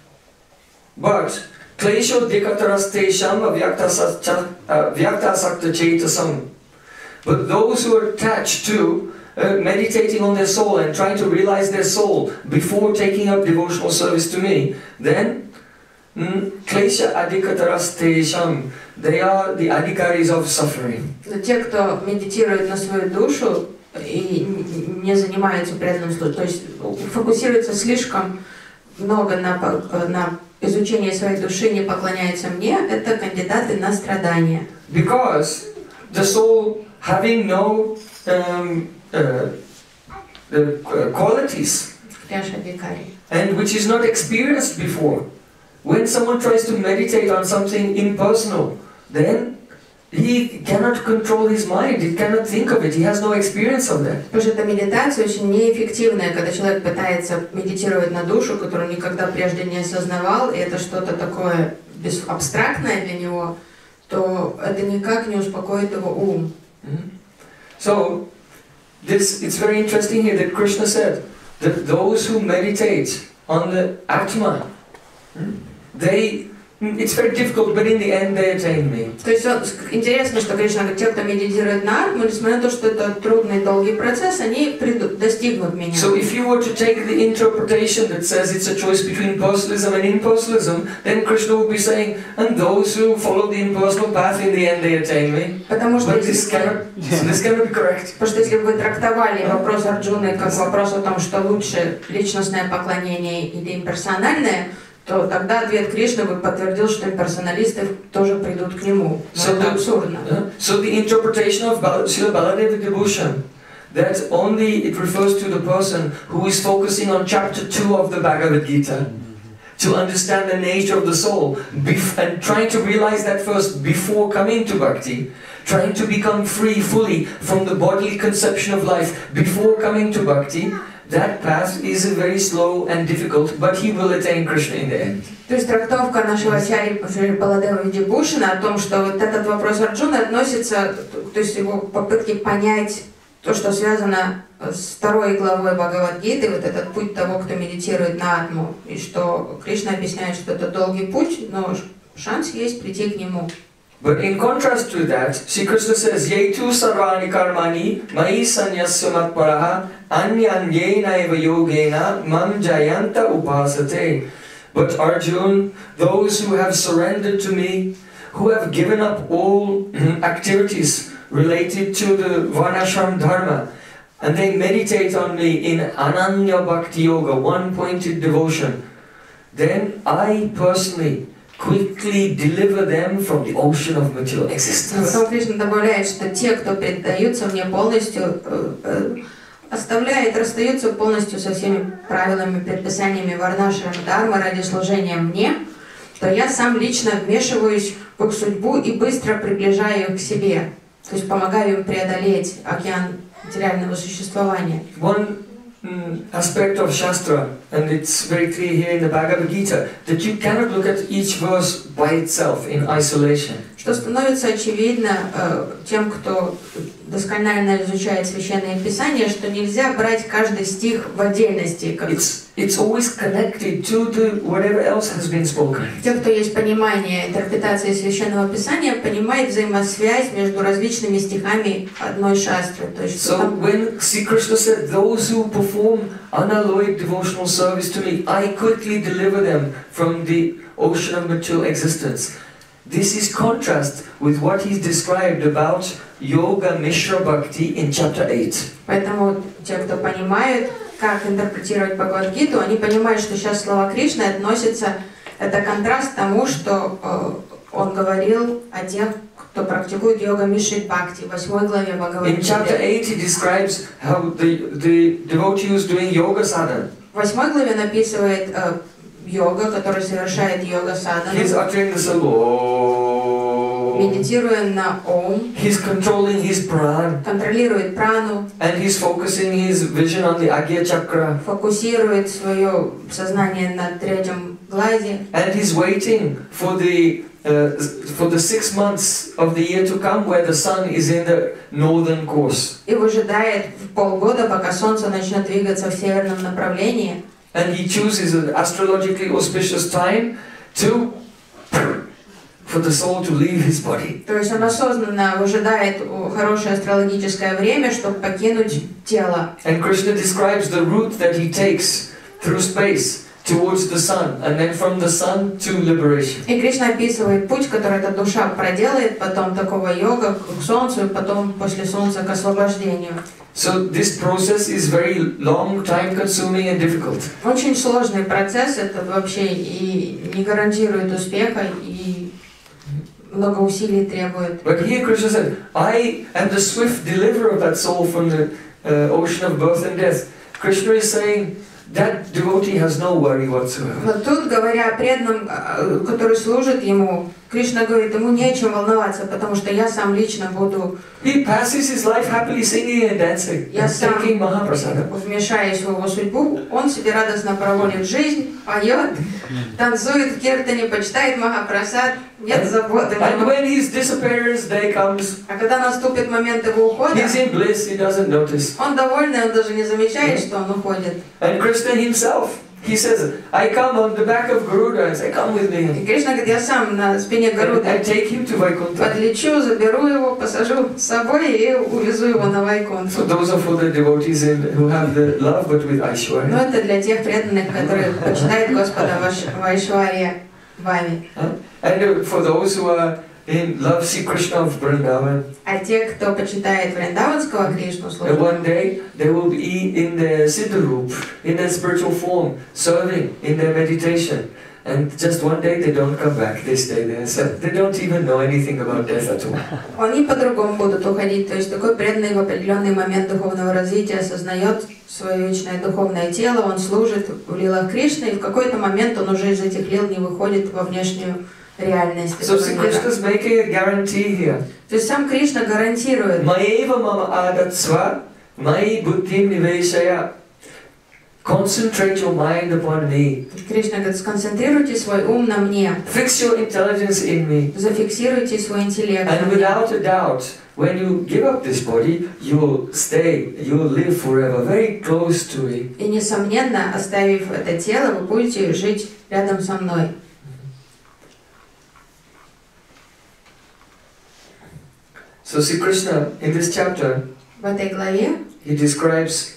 But klesho dikatarastesham avyakta sakta chetasam. But those who are attached to Uh, meditating on their soul and trying to realize their soul before taking up devotional service to me, then klesha adhikatarastesham, they are the adhikaris of suffering. Но те, кто медитирует на свою душу и не занимаются преданным служением, то есть фокусируется слишком много на, на изучении своей души, не поклоняются мне, это кандидаты на страдания. Because the soul having no um, Uh, the uh, qualities and which is not experienced before. When someone tries to meditate on something impersonal, then he cannot control his mind, he cannot think of it, he has no experience of that. Потому что эта медитация очень неэффективная, когда человек пытается медитировать на душу, которую никогда прежде не осознавал, и это что-то такое абстрактное для него, то это никак не успокоит его ум. Mm-hmm. So, This, it's very interesting here that Krishna said that those who meditate on the Atma. They, it's very difficult, but in the end they attain me. То есть он, интересно, что Кришна говорит, те, кто медитирует на атму, несмотря на то, что это трудный, долгий процесс, они придут, достигнут меня. So if you were to take the interpretation that says it's a choice between personalism and impersonalism, then Krishna would be saying, and those who follow the impersonal path, in the end they attain me. Потому что But this если, cannot, so this cannot be correct. потому что если бы вы трактовали вопрос Арджуны как вопрос о том, что лучше личностное поклонение или имперсональное, то тогда ответ Кришны бы подтвердил, что имперсоналисты тоже придут к нему. Но So это the- абсурдно. Uh, So the interpretation of Bal- Srila Baladeva devotion, that only it refers to the person who is focusing on chapter two of the Bhagavad Gita, to understand the nature of the soul, bef- and trying to realize that first before coming to bhakti, trying to become free fully from the bodily conception of life before coming to bhakti. That path is very slow and difficult, but he will attain Krishna in the end. То есть трактовка нашего ачарьи Баладева Видибушина о том, что вот этот вопрос Арджуны относится, то есть его попытки понять то, что связано с второй главой Бхагавад-гиты, вот этот путь того, кто медитирует на атму, и что Кришна объясняет, что это долгий путь, но шанс есть прийти к нему. But in contrast to that, Sri Krishna says, Yetu sarvani karmani mai sanyasya matparaha anyanyena eva yogena mam jayanta upasate. But Arjun, those who have surrendered to me, who have given up all activities related to the Varnashram Dharma, and they meditate on me in Ananya Bhakti Yoga, one-pointed devotion, then I personally quickly deliver them from the ocean of material existence. Потом Кришна добавляет, что те, кто предаются мне полностью, э, э, оставляет, расстаются полностью со всеми правилами, предписаниями Варнашрама Дхармы ради служения мне, то я сам лично вмешиваюсь в их судьбу и быстро приближаю их к себе. То есть помогаю им преодолеть океан материального существования. One mm, aspect of Shastra, and it's very clear here in the Bhagavad Gita, that you cannot look at each verse by itself in isolation. Что становится очевидно э, тем, кто досконально изучает Священное Писание, что нельзя брать каждый стих в отдельности. Как It's, it's always connected to the, whatever else has been spoken. те, кто есть понимание интерпретации Священного Писания, понимает взаимосвязь между различными стихами одной шастры. То есть, что So там- when Sri Krishna said, those who perform unalloyed devotional service to me, I quickly deliver them from the ocean of material existence. This is contrast with what he's described about Yoga Mishra Bhakti in chapter eight. Поэтому те, кто понимает, как интерпретировать Бхагавад-гиту, они понимают, что сейчас слова Кришны относятся, это контраст тому, что э, он говорил о тех, кто практикует йога Мишрит Бхакти, в восьмой главе In chapter Бхагавад-гиты. eight he describes how the, the devotee who's doing yoga sadhana, В восьмой главе написывает э, йога, который совершает йога садану, he's uttering the syllable, медитируя на Ом, he's controlling his prana, контролирует прану, and he's focusing his vision on the Agya Chakra, фокусирует свое сознание на третьем глазе, and he's waiting for the uh, for the six months of the year to come where the sun is in the northern course, и выжидает в полгода, пока солнце начнет двигаться в северном направлении. and he chooses an astrologically auspicious time to for the soul to leave his body. То есть он осознанно выжидает хорошее астрологическое время, чтобы покинуть тело. And Krishna describes the route that he takes through space towards the sun, and then from the sun to liberation. И Кришна описывает путь, который эта душа проделает, потом такого йога к солнцу, и потом после солнца к освобождению. So this process is very long, time-consuming and difficult. Очень сложный процесс, это вообще и не гарантирует успеха, и много усилий требует. But here Krishna said, I am the swift deliverer of that soul from the uh, ocean of birth and death. Krishna is saying, that devotee has no worry whatsoever. Вот тут, говоря о преданном, который служит ему, Кришна говорит, ему не о чем волноваться, потому что я сам лично буду, He passes his life happily singing and dancing, Я and сам- taking Mahaprasada. вмешаясь в его судьбу, он себе радостно проводит жизнь, поет, танцует в киртане, почитает Махапрасад, нет заботы. And when his disappearance day comes, А когда наступит момент его ухода, he's in bliss, he doesn't notice. он довольный, он даже не замечает, что он уходит. And Krishna himself He says, I come on the back of Garuda and say, come with И me. Кришна говорит, я сам на спине And Гаруда I take him to Vaikuntha. подлечу, заберу его, посажу с собой и увезу его на So Вайкунтху. those are for the devotees in, who have the love but with Но Aishwarya. это для тех преданных, которые почитают Господа в Айшварья Бхави. And uh, for those who are in love, see Krishna of Vrindavan. А те, кто почитает Вриндаванского Кришну, And служат, one day they will be in their Siddharup, in their spiritual form, serving in their meditation. And just one day they don't come back, they stay there. So they don't even know anything about death at all. они по-другому будут уходить. То есть такой преданный в определенный момент духовного развития осознает свое вечное духовное тело, он служит в лилах Кришны, и в какой-то момент он уже из этих лил не выходит во внешнюю реальность So этого Sri мира. Krishna is making a guarantee here. То есть сам Кришна гарантирует, Maeva mama adatsva, mai buddhim niveshaya. Concentrate your mind upon me. Кришна говорит, сконцентрируйте свой ум на мне, Fix your intelligence in me. зафиксируйте свой интеллект на And мне. without a doubt, when you give up this body, you will stay, you will live forever, very close to me. И несомненно, оставив это тело, вы будете жить рядом со мной. So Sri Krishna, in this chapter, В этой главе he describes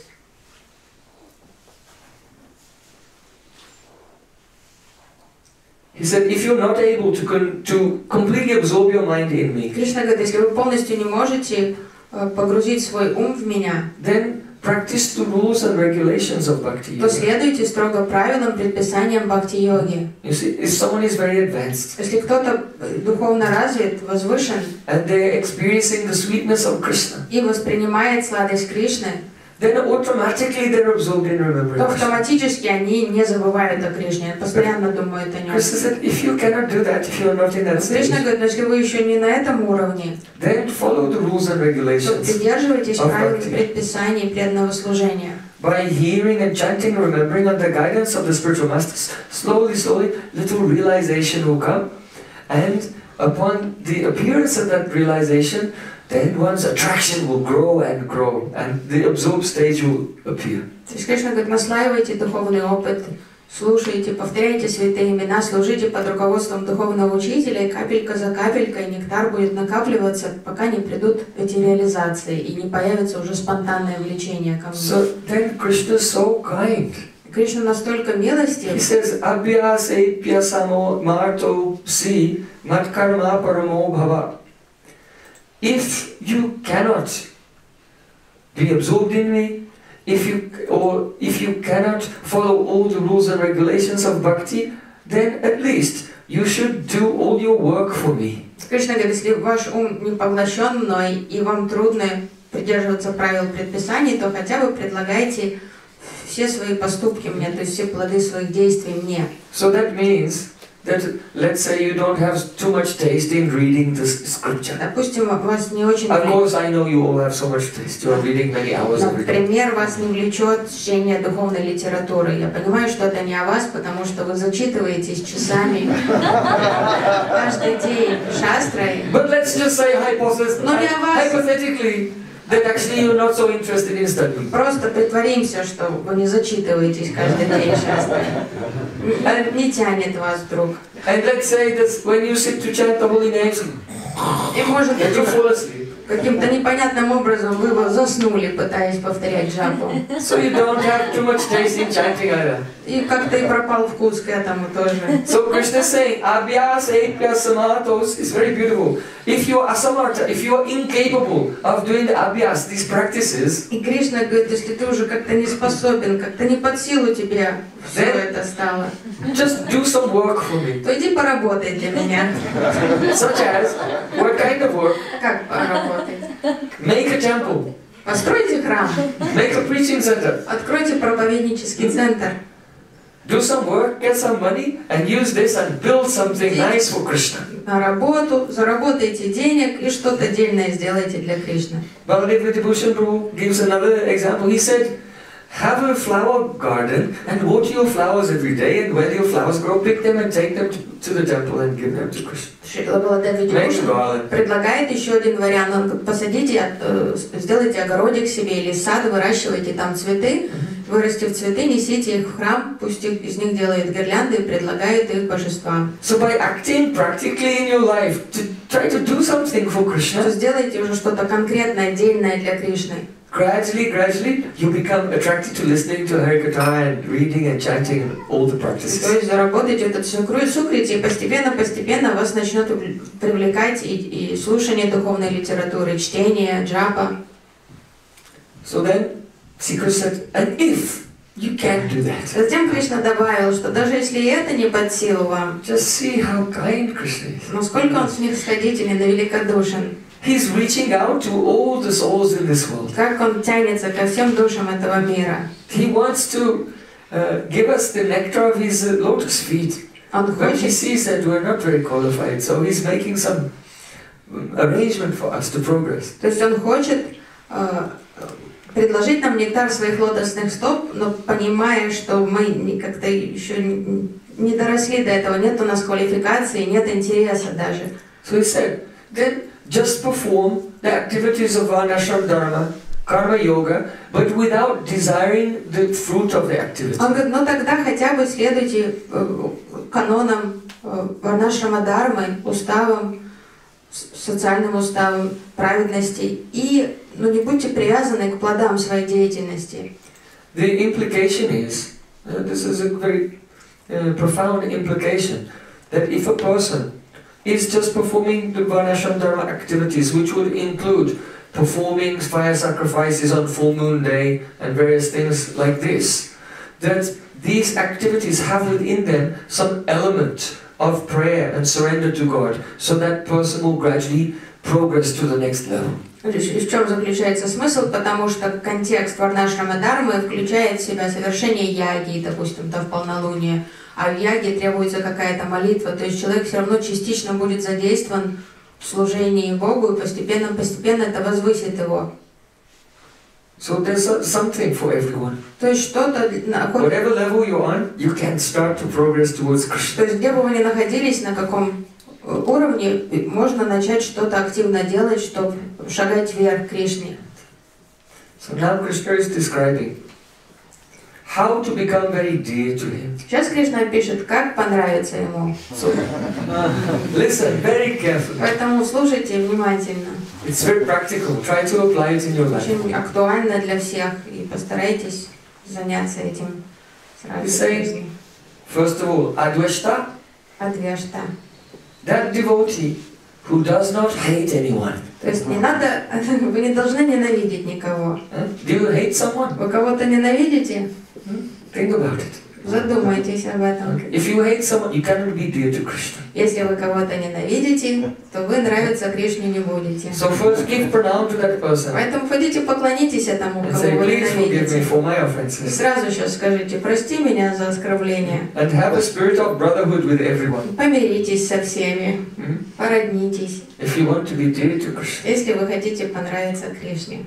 He said, if you're not able to, con to completely absorb your mind in me, Кришна говорит, если вы полностью не можете э, погрузить свой ум в меня, then practice the rules and regulations of Bhakti то Yoga. следуйте строго правилам, предписаниям бхакти-йоги. You see, if someone is very advanced Если кто-то духовно развит, возвышен and they're experiencing the sweetness of Krishna, и воспринимает сладость Кришны, then automatically they're absorbed in remembering то Krishna. автоматически они не забывают о Кришне, постоянно думают о нем. Krishna said, if you cannot do that, if you're not in that stage, Кришна говорит, но если вы еще не на этом уровне, then follow the rules and то regulations придерживайтесь of правил bhakti. предписаний преданного служения. By hearing and chanting, remembering under guidance of the spiritual masters, slowly, slowly, little realization will come, and upon the appearance of that realization, then one's attraction will grow and grow, and the absorbed stage will appear. То есть Кришна говорит, наслаивайте духовный опыт, слушайте, повторяйте святые имена, служите под руководством духовного учителя, и капелька за капелькой нектар будет накапливаться, пока не придут эти реализации и не появится уже спонтанное влечение ко мне. So then Krishna is so kind. Кришна настолько милостив, He says, Abhyas epyasamo marto si matkarma paramo bhava. If you cannot be absorbed in me, if you or if you cannot follow all the rules and regulations of bhakti, then at least you should do all your work for me. Кришна говорит, если ваш ум не поглощен мной и вам трудно придерживаться правил предписаний, то хотя бы предлагайте все свои поступки мне, то есть все плоды своих действий мне. So that means that, let's say you don't have too much taste in reading the scripture. Допустим, вас не очень... Of course, I know you all have so much taste. You are reading many hours every day. Например, вас не влечет чтение духовной литературы. Я понимаю, что это не о вас, потому что вы зачитываетесь часами каждый день шастрой. But let's just say hypothesis, Но не о вас. hypothetically, that actually you're not so interested in studying. Просто притворимся, что вы не зачитываетесь каждый день шастрой. Не тянет вас вдруг. And let's say that when you sit to chant the holy names, И может that you быть, fall asleep. каким-то непонятным образом вы вот заснули, пытаясь повторять джапу. So you don't have too much taste in chanting either. И как-то и пропал вкус к этому тоже. So Krishna is saying, Abhyas epyas samatos is very beautiful. If you are asamartha, if you are incapable of doing the abhyas, these practices, И Кришна говорит, если ты уже как-то не способен, как-то не под силу тебе все это стало, just do some work for me. то иди поработай для меня. Such as, what kind of work? Как поработать? Make a temple, Постройте храм, make a preaching center. откройте проповеднический центр, Do some work, get some money, and use this and build something nice for Krishna. на работу, заработайте денег и что-то дельное сделайте для Кришны. Baladev Vidyabhushan Prabhu gives another example. He said, have a flower garden and water your flowers every day, and when your flowers grow, pick them and take them to, to the temple and give them to Krishna. Шрила Баладев Make a Видябхушан garland. предлагает еще один вариант. Он говорит, посадите, э, сделайте огородик себе или сад, выращивайте там цветы, вырастив цветы, несите их в храм, пусть их- из них делают гирлянды и предлагают их божествам. So by acting practically in your life, to try to do something for Что Krishna, сделайте уже что-то конкретное, отдельное для Кришны. gradually, gradually, you become attracted to listening to Harikatha and reading and chanting and all the И, то practices. есть заработаете этот сукру- сукрити, и постепенно-постепенно вас начнет увл- привлекать и, и слушание духовной литературы, и чтение, джапа. So then, Sikra said, and if you can't do that, Затем Кришна добавил, что даже если и это не под силу вам, just see how kind Krishna is. но сколько он снисходителен и великодушен, He's reaching out to all the souls in this world. как он тянется ко всем душам этого мира. He wants to uh, give us the nectar of his uh, lotus feet. Он But he хочет, sees that we're not very qualified, so he's making some um, arrangement for us to progress. то есть он хочет э, предложить нам нектар своих лотосных стоп, но понимая, что мы не- как-то еще не, не доросли до этого, нет у нас квалификации, нет интереса даже. So he said, then just perform the activities of Varnashram Dharma, Karma Yoga, but without desiring the fruit of the activity. Он говорит, ну тогда хотя бы следуйте э, канонам э, Варнашрама Дharмы, уставам, с- социальным уставам праведности, и ну, не будьте привязаны к плодам своей деятельности. The implication is, uh, this is a very uh, profound implication, that if a person is just performing the Varnashram Dharma activities, which would include performing fire sacrifices on full moon day and various things like this, that these activities have within them some element of prayer and surrender to God, so that person will gradually progress to the next level. И в чем заключается смысл? Потому что контекст Варнашрама Дharмы включает в себя совершение яги, допустим, то в полнолуние, а в яге требуется какая-то молитва, то есть человек все равно частично будет задействован в служении Богу, и постепенно-постепенно это возвысит его. So there's a- something for everyone. То есть что-то, на- хоть- Whatever level you're on, you can start to progress towards Krishna. то есть где бы вы ни находились, на каком э, уровне, можно начать что-то активно делать, чтобы шагать вверх к Кришне. So now Krishna is describing how to become very dear to him. Сейчас Кришна пишет, как понравится ему. So listen very carefully. Поэтому слушайте внимательно. It's very practical. Try to apply it in your life. Очень актуально для всех, и постарайтесь заняться этим сразу. He's saying, first of all, Advashta, Адвешта. that devotee who does not hate anyone. То есть не надо, вы не должны ненавидеть никого. Huh? Do you hate someone? Вы кого-то ненавидите? Think about it. Задумайтесь об этом. Okay. If you hate someone, you cannot be dear to Krishna. Если вы кого-то ненавидите, то вы нравиться Кришне не будете. So first give pranam to that person Поэтому ходите, поклонитесь этому, and кого say, вы please forgive me ненавидите. for my И offenses. сразу сейчас скажите, прости меня за оскорбление. And have a spirit of brotherhood with everyone. Помиритесь со всеми, Mhm. породнитесь, If you want to be dear to Krishna. если вы хотите понравиться Кришне.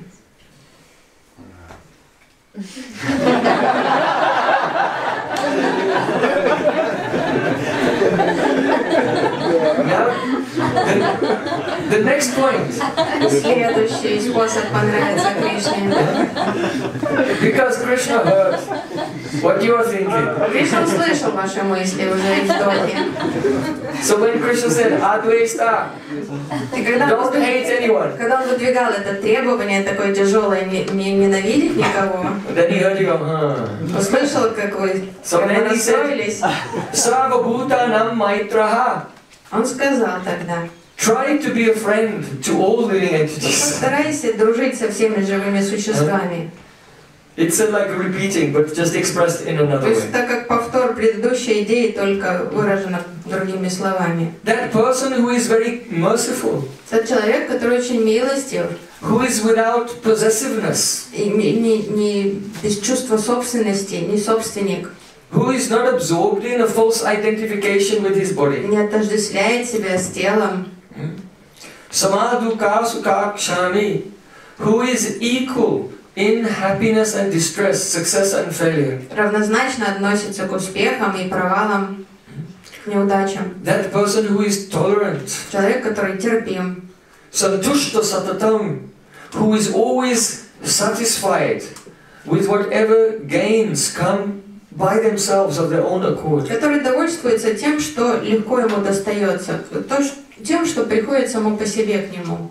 Now, the, the next point, Следующий способ понравиться Кришне. because Krishna heard what you are thinking. Кришна услышал ваши мысли уже из доли. So when Krishna said, Advaita, И когда он, don't hate anyone, когда он выдвигал это требование такое тяжелое, не, не ненавидеть никого, then he heard you go, huh. услышал, как вы So когда then he said, настроились, Sarvabhutanam Maitraha. он сказал тогда, Try to be a friend to all living entities. постарайся дружить со всеми живыми существами. It's uh, like repeating, but just expressed in То another есть way. так как повтор предыдущей идеи, только выражено другими словами. That person who is very merciful, Тот человек, который очень милостив, who is without possessiveness, и не, не, не без чувства собственности, не собственник, who is not absorbed in a false identification with his body. не отождествляет себя с телом, Samadhuka sukha kshami, who is equal in happiness and distress, success and failure. равнозначно относится к успехам и провалам, к неудачам. That person who is tolerant, Человек, который терпим, santushta satatam, who is always satisfied with whatever gains come by themselves of their own accord. Который довольствуется тем, что легко ему достается, то, ш- тем, что приходит само по себе к нему.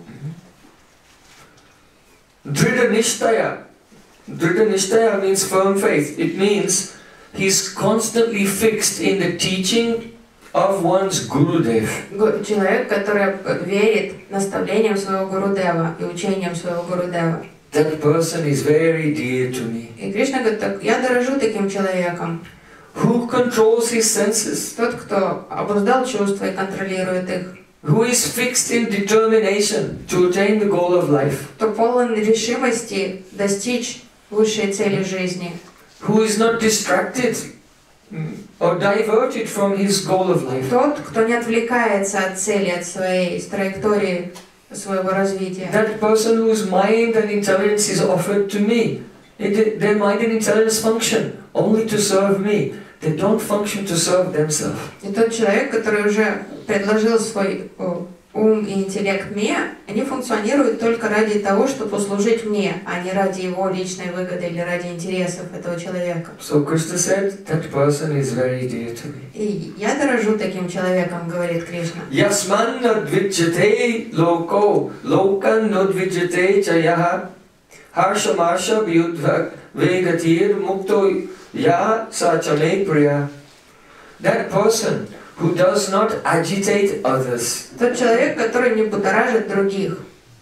Dhrida nishtaya. Dhrida nishtaya means firm faith. It means he's constantly fixed in the teaching of one's Gurudev. Гу- Человек, который верит наставлениям своего Гурудева и учениям своего Гурудева. That person is very dear to me. И Кришна говорит, так, я дорожу таким человеком. Who controls his senses? Тот, кто обуздал чувства и контролирует их. Who is fixed in determination to attain the goal of life? Кто полон решимости достичь высшей цели жизни. Who is not distracted or diverted from his goal of life? Тот, кто не отвлекается от цели, от своей с траектории своего развития. That person whose mind and intelligence is offered to me. It, their mind and intelligence function only to serve me. They don't function to serve themselves. И тот человек, который уже предложил свой о, ум и интеллект мне, они функционируют только ради того, чтобы услужить мне, а не ради его личной выгоды или ради интересов этого человека. So Krishna said, that person is very dear to me. И я дорожу таким человеком, говорит Кришна. Yasman nadvijate loko, lokan nadvijate chayaha, harshamasha vyudhak vegatir mukto ya sachame priya. That person who does not agitate others. Тот человек, который не будоражит других.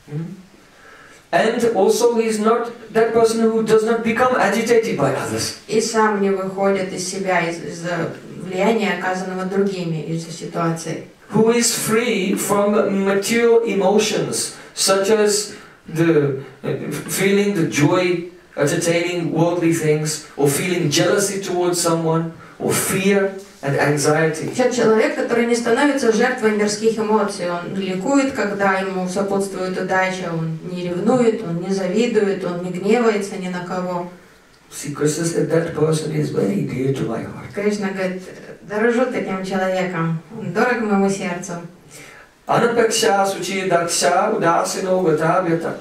And also he is not that person who does not become agitated by others. И сам не выходит из себя из-за влияния, оказанного другими, из-за ситуации. Who is free from material emotions, such as the uh, feeling the joy at attaining worldly things, or feeling jealousy towards someone, or fear and anxiety. Тот человек, который не становится жертвой мирских эмоций, он ликует, когда ему сопутствует удача, он не ревнует, он не завидует, он не гневается ни на кого. See, Krishna said that person is very dear to my heart. Кришна говорит, дорожу таким человеком, он дорог моему сердцу. Anapeksha suchi daksha udasino vatavyata.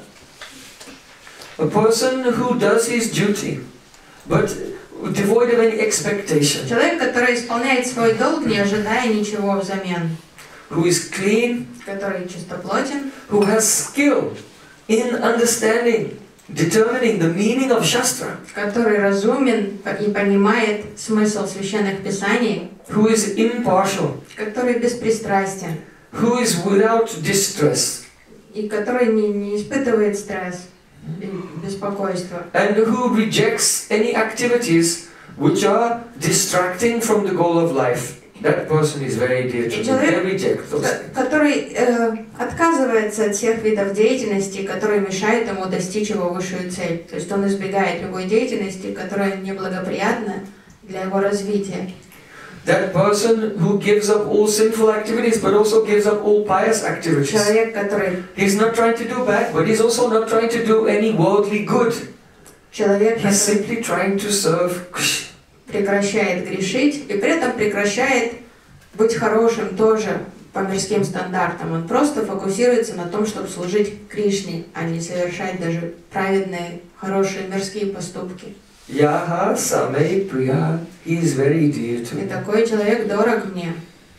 A person who does his duty, but devoid of any expectation. Человек, который исполняет свой долг, не ожидая ничего взамен. Who is clean, Который чистоплотен, who has skill in understanding, determining the meaning of Shastra. который разумен и понимает смысл священных писаний, Who is impartial, который беспристрастен who is without distress, и который не, не испытывает стресс и беспокойство. and who rejects any activities which are distracting from the goal of life. That person is very dear to me. They reject those things. Который э, отказывается от всех видов деятельности, которые мешают ему достичь его высшую цель. То есть он избегает любой деятельности, которая неблагоприятна для его развития. That person who gives up all sinful activities but also gives up all pious activities. Человек, который, He's not trying to do bad, but he's also not trying to do any worldly good. человек, He's который simply trying to serve Krishna. прекращает грешить и при этом прекращает быть хорошим тоже по мирским стандартам. Он просто фокусируется на том, чтобы служить Кришне, а не совершать даже праведные, хорошие мирские поступки. Yaha Same Priya, he is very dear to И me. такой человек дорог мне.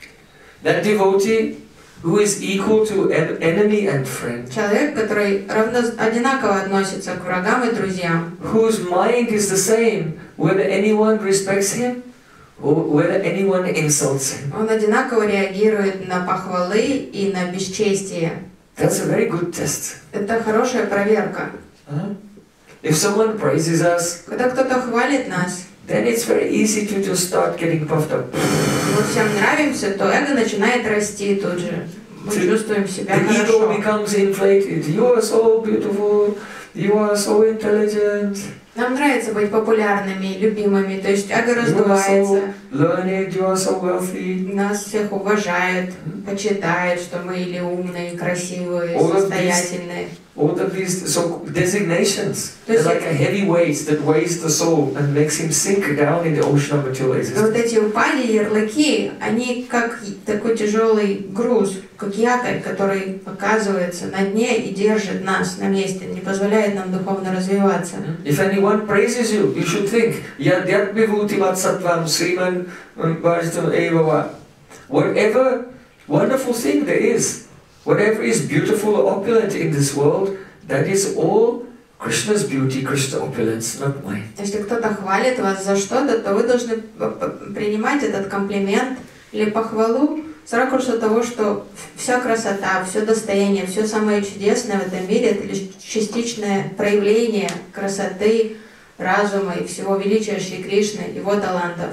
That devotee who is equal to en- enemy and friend, Человек, который равно, одинаково относится к врагам и друзьям, whose mind is the same whether anyone respects him or whether anyone insults him. он одинаково реагирует на похвалы и на бесчестие. That's a very good test. Это хорошая проверка. Huh? If someone praises us, Когда кто-то хвалит нас, then it's very easy to just start getting puffed up. мы всем нравимся, то эго начинает расти тут же. Мы чувствуем себя The ego хорошо. becomes inflated. You are so beautiful. You are so intelligent. Нам нравится быть популярными, любимыми, то есть эго You are so, раздувается. learned, you are so wealthy. Нас всех уважают, почитают, что мы или умные, красивые, All of состоятельные. All of these so designations, То they're есть like a heavy weight that weighs the soul and makes him sink down in the ocean of material вот existence. эти упали, ярлыки, они как такой тяжелый груз, как якорь, который оказывается на дне и держит нас на месте, не позволяет нам духовно развиваться. If anyone praises you, you should think, Yadyat vibhuti vat sattvam sriman varjitam eva. Whatever wonderful thing there is, whatever is beautiful or opulent in this world, that is all Krishna's beauty, Krishna's opulence, not mine. Если кто-то хвалит вас за что-то, то вы должны принимать этот комплимент или похвалу с ракурса того, что вся красота, все достояние, все самое чудесное в этом мире — это лишь частичное проявление красоты, разума и всего величия Шри Кришны, его талантов.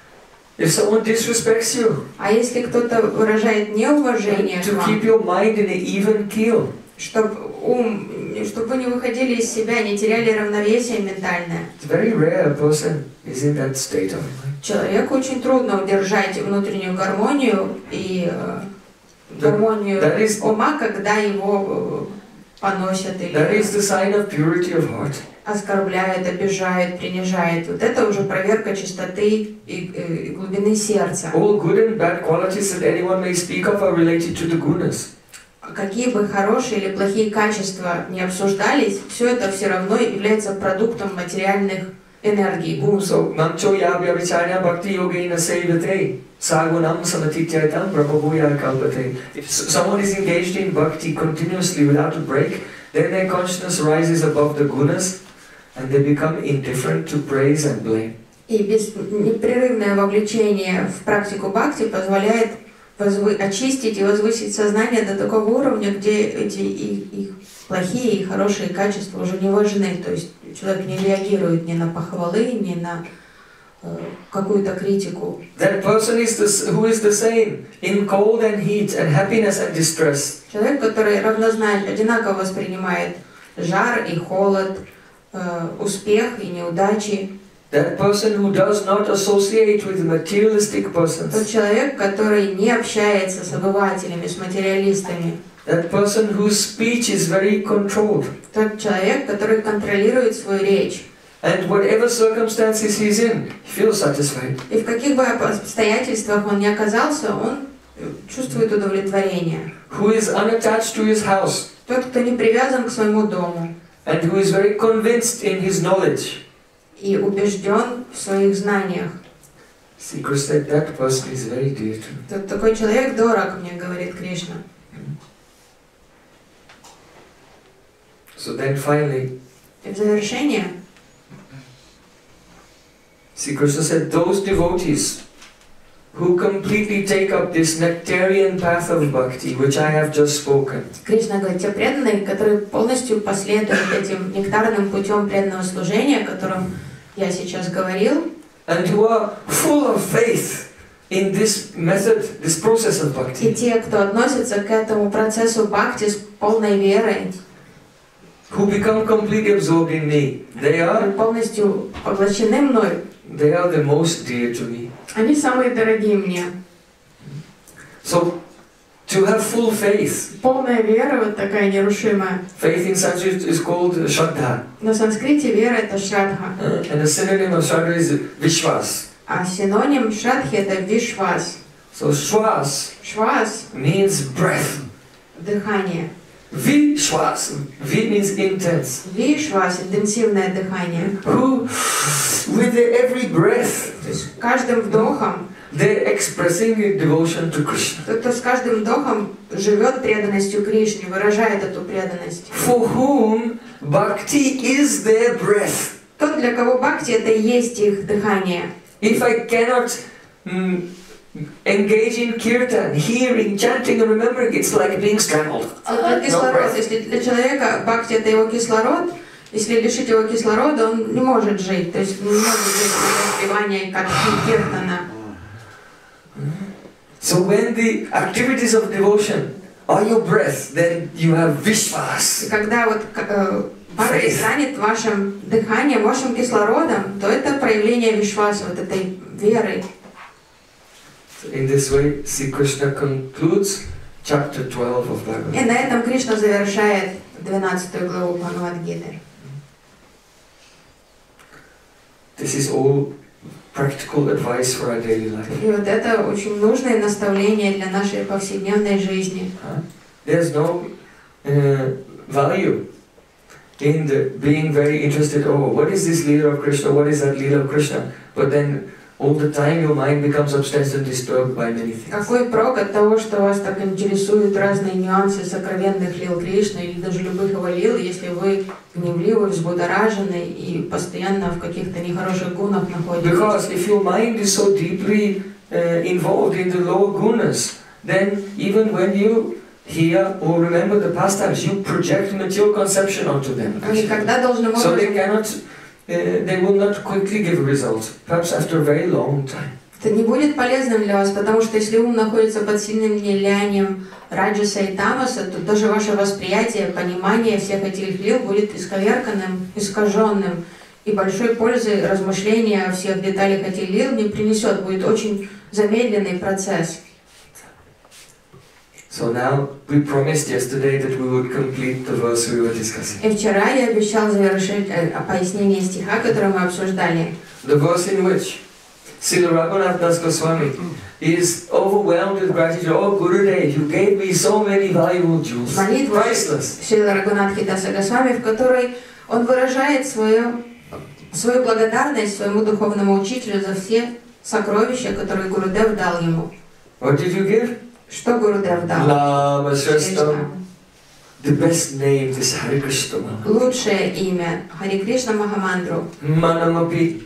If someone disrespects you, А если кто-то выражает неуважение к to вам, keep your mind in an even keel, чтобы ум, чтобы вы не выходили из себя, не теряли равновесие ментальное. it's very rare a person is in that state of mind. Человеку очень трудно удержать внутреннюю гармонию и э, гармонию That is- ума, когда его э, поносят That или is the sign of purity of heart. оскорбляют, обижают, принижают. Вот это уже проверка чистоты и, э, и глубины сердца. All good and bad qualities that anyone may speak of are related to the gunas. Какие бы хорошие или плохие качества не обсуждались, все это все равно является продуктом материальных энергий, гун. So, Namcho Yabya Vicharya Bhakti Yogena Sevate Sagunam Samatityatam Brahmabhuya Kalpate. If s- someone is engaged in bhakti continuously without a break, then their consciousness rises above the gunas and they become indifferent to praise and blame. И без, непрерывное вовлечение в практику бхакти позволяет возвы, очистить и возвысить сознание до такого уровня, где эти их, их плохие и хорошие качества уже не важны. То есть человек не реагирует ни на похвалы, ни на э, какую-то критику. That person is the, who is the same in cold and heat and happiness and distress. Человек, который равнозначно, одинаково воспринимает жар и холод, э, успех и неудачи. That person who does not associate with materialistic Тот persons. человек, который не общается с обывателями, с материалистами. That person whose speech is very controlled. Тот человек, который контролирует свою речь. And whatever circumstances he's in, he feels satisfied. И в каких бы обстоятельствах он ни оказался, он чувствует удовлетворение. Who is unattached to his house. Тот, кто не привязан к своему дому And who is very convinced in his knowledge. и убежден в своих знаниях. See, Krishna said that person is very dear to me. Тот, такой человек дорог мне, говорит Кришна. So then finally, И в завершение, see, Krishna said, those devotees who completely take up this nectarian path of bhakti, which I have just spoken, Кришна говорит, те преданные, которые полностью последуют этим нектарным путем преданного служения, о котором я сейчас говорил, and who are full of faith in this method, this process of и bhakti, те, кто относится к этому процессу бхакти с полной верой, who become completely absorbed in me, they are, полностью поглощены мной, they are the most dear to me. они самые дорогие мне. So, to have full faith, Полная вера, вот такая нерушимая. faith in Sanskrit is called Shraddha, На санскрите вера — это шрадха, uh, and the synonym of Shraddha is Vishwas. а синоним шрадхи — это вишвас. So, Shwas Швас means breath. — дыхание. Vishwas, V means intense. Вишвас — интенсивное дыхание. Who, with every breath, То есть каждым вдохом, they're expressing a devotion to Krishna. тот, кто с каждым вдохом живет преданностью Кришне, выражает эту преданность. For whom bhakti is their breath. Тот, для кого бхакти — это и есть их дыхание. If I cannot mm, engage in kirtan, hearing, chanting and remembering, it's like being strangled. Это No кислород. breath. Если для человека бхакти — это его кислород, если лишить его кислорода, он не может жить. То есть не может жить без воспевания катхи, киртана. So when the activities of devotion are your breath, then you have vishwas. И когда вот э, бхакти Faith. станет вашим дыханием, вашим кислородом, то это проявление вишваса, вот этой веры. In this way, Sri Krishna concludes chapter twelve of Bhagavad Gita. И на этом Кришна завершает двенадцатую главу Бхагавад-гиты. This is all practical advice for our daily life. И вот это очень нужное наставление для нашей повседневной жизни. There's no uh, value in the being very interested, oh, what is this Leela of Krishna, what is that Leela of Krishna? But then all the time your mind becomes obsessed and disturbed by many things. Какой прок от того, что вас так интересуют разные нюансы сокровенных лил Кришны или даже любых его лил, если вы гневливы, взбудоражены и постоянно в каких-то нехороших гунах находитесь? Because if your mind is so deeply uh, involved in the lower gunas, then even when you hear or remember the pastimes, you project material conception onto them. So they cannot, uh, they will not quickly give a result, perhaps after a very long time. Это не будет полезным для вас, потому что если ум находится под сильным влиянием раджаса и тамаса, то даже ваше восприятие, понимание всех этих лил будет исковерканным, искаженным, и большой пользы размышления о всех деталях этих лил не принесет, будет очень замедленный процесс. So now we promised yesterday that we would complete the verse we were discussing. И вчера я обещал завершить пояснение стиха, который мы обсуждали. The verse in which Srila Raghunath Das Goswami is overwhelmed with gratitude. Oh Gurudev, you gave me so many valuable jewels, priceless. Шрила Рагунатхи Даса Госвами, в которой он выражает свою, свою благодарность своему духовному учителю за все сокровища, которые Гурудев дал ему. What did you give? Что Гурудев дал? Lama Shrestha. The best name is Hare Krishna. Лучшее имя Хари Кришна Махамантру. Manamapi.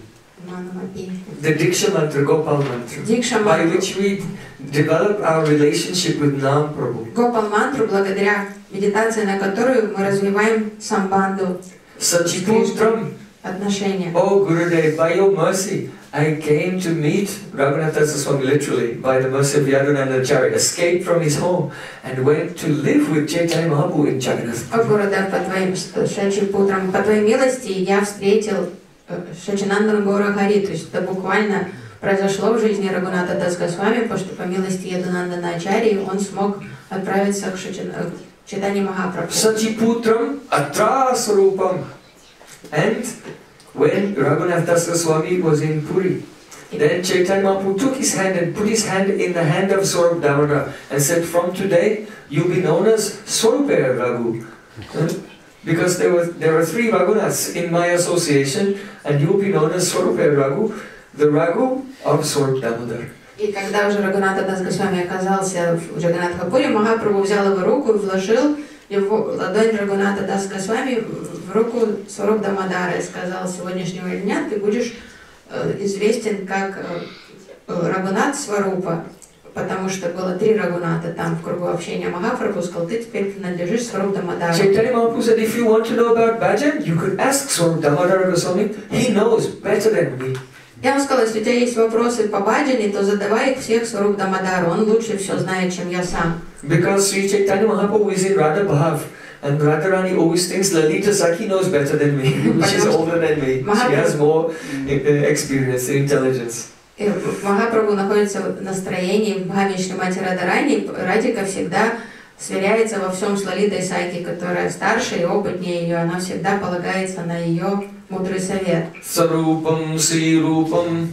The Diksha Mantra, Gopal Mantra, Diksha by Mantra. which we develop our relationship with Nam Prabhu. Гопал Мантру, благодаря медитации на которую мы развиваем самбанду, Sachiputram. отношения. Oh Gurudev, by your mercy, I came to meet Raghunath Das Goswami literally by the mercy of Yadunanda Acharya, escaped from his home and went to live with Chaitanya Mahaprabhu in Jagannath. О Гурудев, по твоим Шачипутрам, по твоей милости я встретил Шачинандан Гора Хари, то есть это буквально произошло в жизни Рагуната Дас Госвами, потому что по милости Ядунандана Ачарьи он смог отправиться к Чайтанье Махапрабху. Sachiputram Atrasarupam. And when Raghunath Das Goswami was in Puri, then Chaitanya Mahaprabhu took his hand and put his hand in the hand of Swarup Damodar and said, from today you'll be known as Swarupa Raghu. Because there were, there were three Raghunaths in my association, and you'll be known as Swarupa Raghu, the Raghu of Swarup Damodar. И когда уже Рагуната Дас Госвами оказался в Джаганнатхапуре, Махапрабху взял его руку и вложил его ладонь Рагуната Дас Госвами в руку Сваруп Дамодара и сказал: с сегодняшнего дня ты будешь э, известен как э, Рагунат Сварупа, потому что было три Рагуната там в кругу общения. Махапрабху сказал: ты теперь принадлежишь Сваруп Дамодару. Chaitanya Mahaprabhu said, if you want to know about bhajan, you could ask Swarup Damodar Goswami. He knows better than me. Я вам сказала, если у тебя есть вопросы по баджане, то задавай их всех Сваруп Дамодару. Он лучше все знает, чем я сам. Because Sri Chaitanya Mahaprabhu is in Radha Bhav, and Radharani always thinks Lalita Sakhi knows better than me. She's older than me. She has more uh, experience, intelligence. Махапрабху находится в настроении в Бхаве Шримати Радхарани. Радика всегда сверяется во всем с Лалитой Саки, которая старше и опытнее ее. Она всегда полагается на ее мудрый совет. Sarupam Sri Rupam.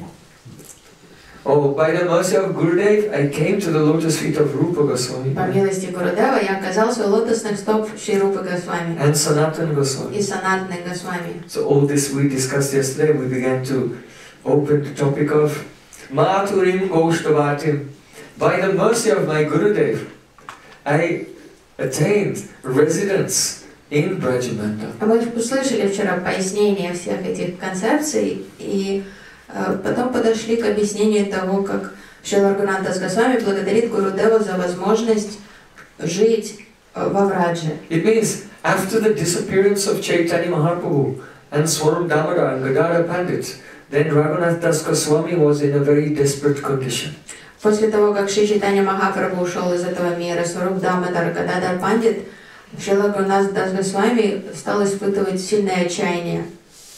Oh, by the mercy of Gurudev, I came to the lotus feet of Rupa Goswami. По милости Гурудева я оказался у лотосных стоп Шри Рупы Госвами And Sanatana Goswami. и Санатны Госвами. So all this we discussed yesterday. We began to open the topic of Maturim Goshtavatim. By the mercy of my Gurudev, I attained residence in Brajamanda. Мы услышали вчера пояснение всех этих концепций, и э, потом подошли к объяснению того, как Шрила Рагунат Дас Госвами благодарит Гурудева за возможность жить э, во Врадже. It means after the disappearance of Chaitanya Mahaprabhu and Swarup Damodar and Gadadhar Pandit, then Raghunath Das Goswami was in a very desperate condition. После того, как Шри Чайтанья Махапрабху ушел из этого мира, Сваруп Дамодар, Гададар Пандит, Шрила Рагунат Дас Госвами стал испытывать сильное отчаяние.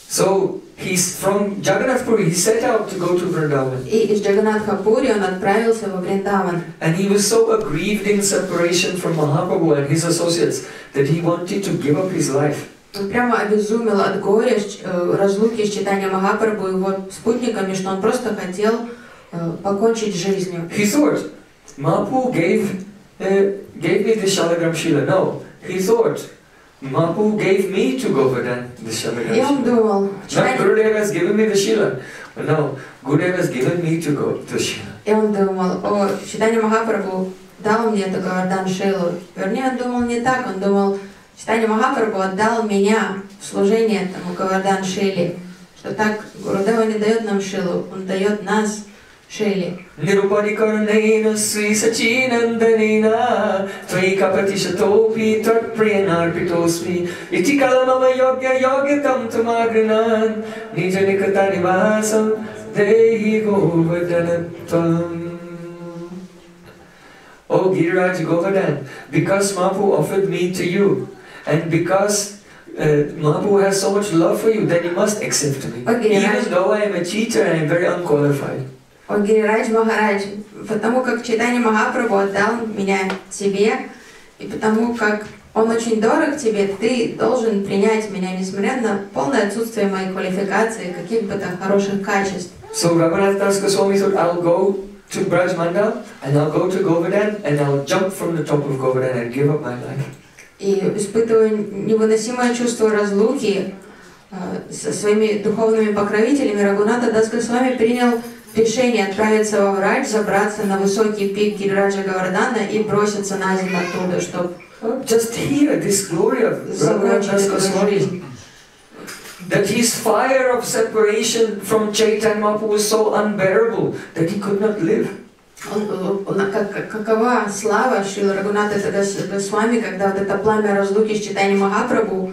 So he's from Jagannath Puri, he set out to go to Vrindavan. И из Джаганатха-Пури он отправился во Вриндаван. And he was so aggrieved in separation from Mahaprabhu and his associates that he wanted to give up his life. Он прямо обезумел от горя, разлуки с Чайтанья Махапрабху и его спутниками, что он просто хотел покончить с жизнью. He thought, Mahaprabhu gave, uh, gave me the Shalagram Shila. No, he thought, Mahaprabhu gave me to Govardhan the Shalagram И он Shila. думал, Not Чайтанья... Gurudev has given me the Shila. No, Gurudev has given me to go to Shila. И он думал, о, Чайтанья Махапрабху дал мне эту Говардан Шилу. Вернее, он думал не так, он думал, Чайтанья Махапрабху отдал меня в служение этому Говардан Шиле, что так Гурудева не дает нам Шилу, он дает нас Шиле. Nirupadikarnena Sri Sachinandanena Tvaika Pratishatopi Tat Priyanarpitosmi Iti Kalamama Yogya Yogyakam Tamagrinan Nijanikatani Vasam Dehi Govardhanatvam. O Giriraj Govardhan, because Mahaprabhu offered me to you, and because uh, Mahaprabhu has so much love for you, then you must accept me. Okay, Even right. though I am a cheater and I am very unqualified. О Гирирадж Махарадж, потому как Чайтанья Махапрабху отдал меня тебе, и потому как он очень дорог тебе, ты должен принять меня, несмотря на полное отсутствие моей квалификации, каких бы то хороших качеств. So Raghunath Das Goswami thought, I'll go to Braj Mandal and I'll go to Govardhan and I'll jump from the top of Govardhan and give up my life. И испытывая невыносимое чувство разлуки э, со своими духовными покровителями, Рагунатха Дас Госвами принял решение отправиться во Врадж, забраться на высокий пик Гирираджа Говардхана и броситься на землю оттуда, чтобы Just hear this glory of Raghunath Das Goswami. That his fire of separation from Chaitanya Mahaprabhu was so unbearable that he could not live. Он, он, как, какова слава Шрила Рагунатха Госвами, когда вот это пламя разлуки с Чайтаньей Махапрабху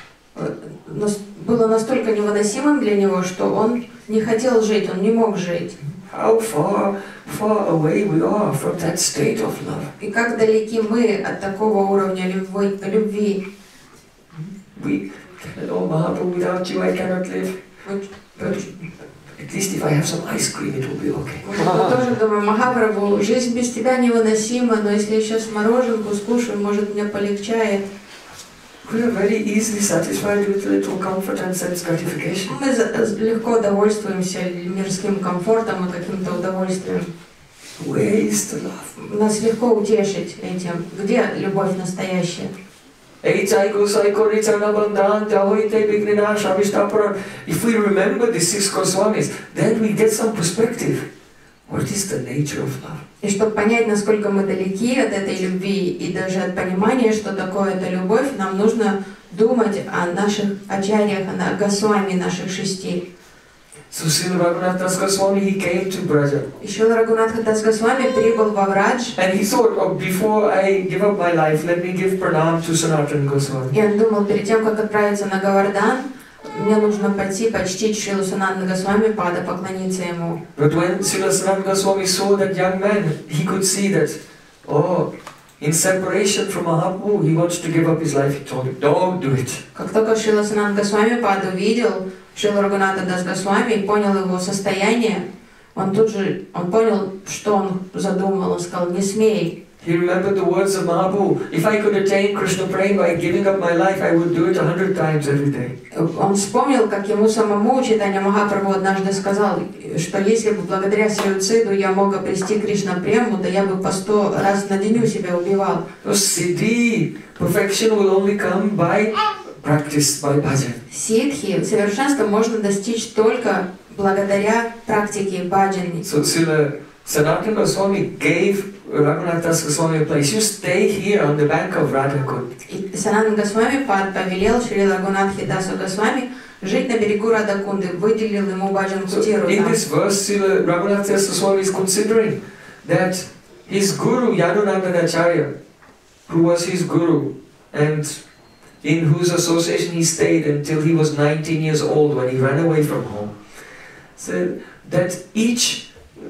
было настолько невыносимым для него, что он не хотел жить, он не мог жить. How far, far away we are from that state of love. И как далеки мы от такого уровня любви. We, oh Mahaprabhu, without you I cannot live. But at least if I have some ice cream, it will be okay. Мы тоже думаем, Махапрабху, жизнь без тебя невыносима, но если я сейчас мороженку скушаю, может мне полегчает. We are very easily satisfied with little comfort and sense gratification. Мы легко довольствуемся мирским комфортом и каким-то удовольствием. Where is the love? Нас легко утешить этим. Где любовь настоящая? If we remember the six Goswamis, then we get some perspective. What is the nature of love? И чтобы понять, насколько мы далеки от этой любви, и даже от понимания, что такое эта любовь, нам нужно думать о наших ачарьях, о Госвами наших шести. So Srila Raghunath Das Goswami, he came to Braja. И Шрила Рагунатха Дас Госвами прибыл во Врадж. And he thought, oh, before I give up my life, let me give pranam to Sanatana Goswami. И он думал, перед тем, как отправиться на Говардан, мне нужно пойти почтить Шрилу Санатана Госвами, пада, поклониться ему. But when Srila Sanatana Goswami saw that young man, he could see that, oh, in separation from Mahaprabhu, he wants to give up his life. He told him, don't do it. Как только Шрила Санатана Госвами пада увидел Шрилу Рагунатха Дас Госвами и понял его состояние, он тут же, он понял, что он задумал, он сказал, не смей. He remembered the words of Mahaprabhu. If I could attain Krishna Prema by giving up my life, I would do it a hundred times every day. Он вспомнил, как ему самому Чайтанья Махапрабху однажды сказал, что если бы благодаря суициду я мог обрести Кришна Прему, то я бы по сто раз на дню себя убивал. So siddhi, perfection will only come by practice, by bhajan. Сидхи, совершенство можно достичь только благодаря практике баджани. So Srila Sanatana Goswami gave Raghunath Das Goswami a place. You stay here on the bank of Radhakund. И Санатана Госвами повелел Шрила Рагунатхе Дасу Госвами жить на берегу Радакунды, выделил ему баджан So кутиру. in this verse, Srila Raghunath Das Goswami is considering that his guru Yadunandanacharya, who was his guru, and in whose association he stayed until he was nineteen years old when he ran away from home, said that each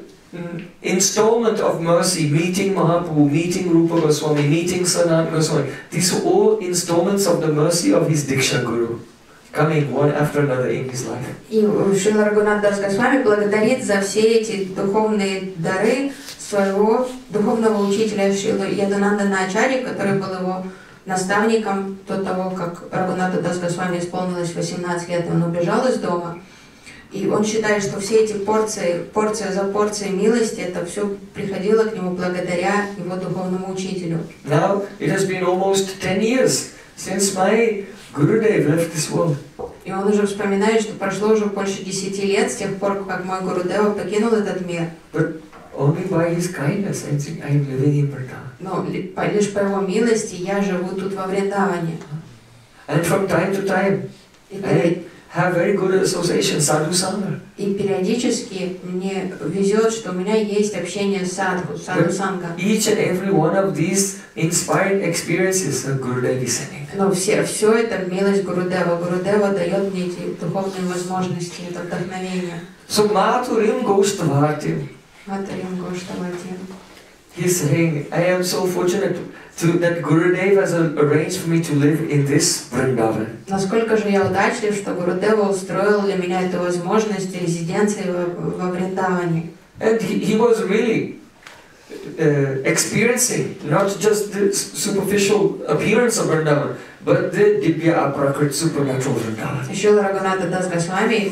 installment of mercy, meeting Mahaprabhu, meeting Rupa Goswami, meeting Sanatana Goswami, these were all installments of the mercy of his Diksha Guru. coming one after another in his life. И Шрила Рагунат Дас Госвами благодарит за все эти духовные дары своего духовного учителя Шрилы Ядунанда Ачарьи, который был его наставником до того, как Рагунату Дас Госвами исполнилось восемнадцать лет, и он убежал из дома. И он считает, что все эти порции, порция за порцией милости, это все приходило к нему благодаря его духовному учителю. Now it has been almost ten years since my Gurudev left this world. И он уже вспоминает, что прошло уже больше десяти лет с тех пор, как мой Гурудева покинул этот мир. But only by his kindness I think I am living in Vrindavan. Но лишь по его милости я живу тут во Вриндаване. And from time to time I have very good association, sadhu sangha. И периодически мне везет, что у меня есть общение с садху, садху санга. Each and every one of these inspired experiences that Gurudev is sending. Но все, все это милость Гурудева. Гурудева дает мне эти духовные возможности, это вдохновение. So Maturim Goshtavatim, Матарим Гоштаватим. he's saying, I am so fortunate to, that Gurudev has arranged for me to live in this Vrindavan. Насколько же я удачлив, что Гурудева устроил для меня эту возможность резиденции во, во Вриндаване. And he, he was really uh, experiencing not just the superficial appearance of Vrindavan, but the Divya Aprakrit supernatural Vrindavan. Шрила Рагуната Дас Госвами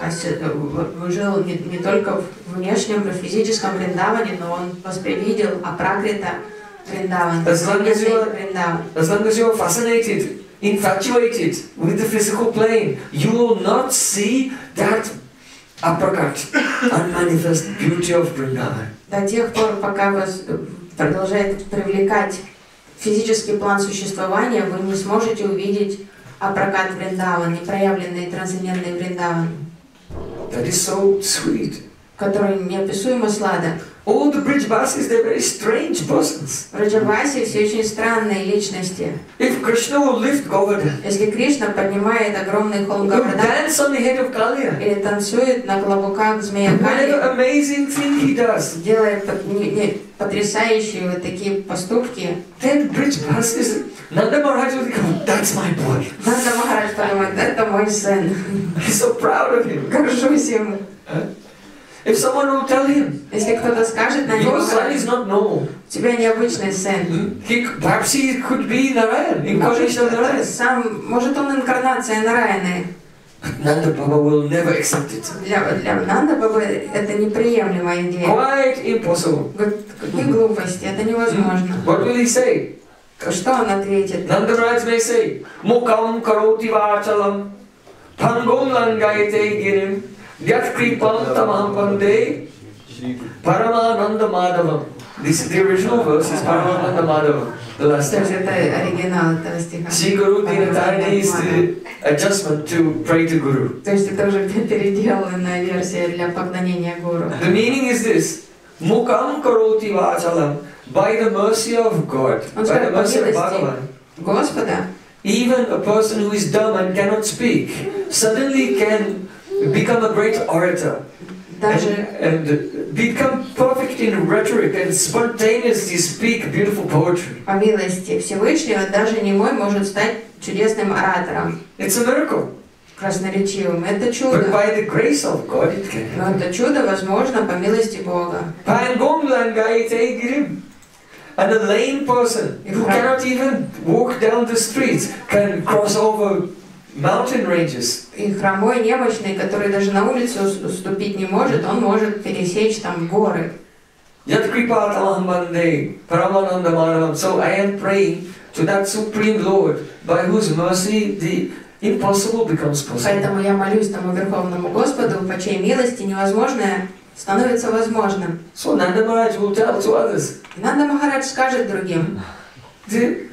жил не, не только в внешнем, в физическом Вриндаване, но он воспривидел Апракрита Вриндаван. As long as you are, as long as you are fascinated, infatuated with the physical plane, you will not see that aprakat, unmanifest beauty of Vrindavan. До тех пор, пока вас продолжает привлекать физический план существования, вы не сможете увидеть Апракат Вриндаван, непроявленный трансцендентный Вриндаван. That is so sweet. Который неописуемо сладок. All the Brijbasis, they're very strange persons. Браджаваси все очень странные личности. If Krishna will lift Govardhan, если Кришна поднимает огромный холм Говардан, dance on the head of Kaliya, или танцует на клобуках змея Кали, whatever amazing thing he does, делает потрясающие вот такие поступки, then Brijbasis, Nanda Maharaj will think, that's my boy. Нанда Махарадж подумает, это мой сын. I'm so proud of him. Горжусь ему. If someone will tell him, если кто-то скажет на него, your son is not normal, у тебя необычный сын. He, perhaps he could be Narayan, incarnation of Narayan. Сам, может он инкарнация Нараяны. Nanda Baba will never accept it. Для, для Нанда Бабы это неприемлемая идея. Quite impossible. Какие глупости, это невозможно. What will he say? Что он ответит? Nanda Maharaj may say, Mukam karoti vachalam, pangom langayate girim, Yat kripam tamam pande, Paramananda Madhavam. This the original verse is Paramananda Madhavam. The last Что же time. это оригинал этого стиха? Sri Guru Dinatayana is the adjustment to pray to Guru. То есть это уже переделанная версия для поклонения Гуру. The meaning is this: Mukam karoti vachalam. By the mercy of God, by the mercy of Bhagavan, Господа, even a person who is dumb and cannot speak suddenly can become a great orator даже and, and become perfect in rhetoric and spontaneously speak beautiful poetry. по милости Всевышнего даже немой может стать чудесным оратором, It's a miracle. красноречивым. Это But чудо. by the grace of God it can Но happen. это чудо возможно по милости Бога. Pangom langayate girim. And a lame person who cannot even walk down the streets can cross over mountain ranges. И хромой, немощный, который даже на улицу уступить не может, он может пересечь там горы. Yat kripatamaham bande paramananda madhavam. So I am praying to that Supreme Lord by whose mercy the impossible becomes possible. Поэтому я молюсь тому Верховному Господу, по чьей милости невозможное становится возможным. So Nanda Maharaj will tell to others. Нанда Махарадж скажет другим. The,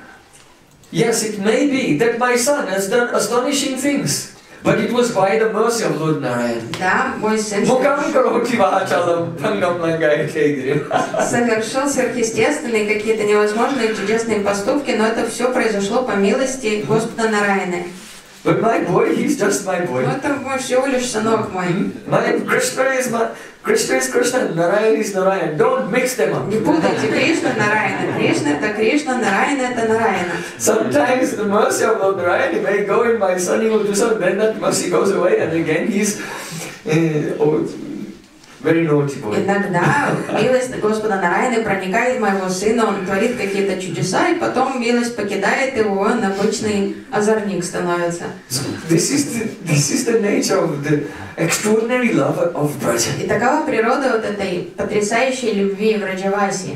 yes, it may be that my son has done astonishing things, but it was by the mercy of Lord Narayan. Да, мой сын Mukam karoti vachalam pangam langayate girim. совершил сверхъестественные, какие-то невозможные чудесные поступки, но это все произошло по милости Господа Нараяны. But my boy, he's just my boy. Но это мой всего лишь сынок мой. My Krishna is my Krishna is Krishna, Narayan is Narayan. Don't mix them up. Не путайте Кришна, Нараяна. Кришна это Кришна, Нараяна это Нараяна. Sometimes the mercy of Lord Narayan may go in my son, he will do something, then that mercy goes away, and again he's uh, oh, very naughty boy. Иногда милость Господа Нараяны проникает в моего сына, он творит какие-то чудеса, и потом милость покидает его, он обычный озорник становится. So this is the, this is the nature of the extraordinary love of Braja. И такова природа вот этой потрясающей любви в Раджавасе.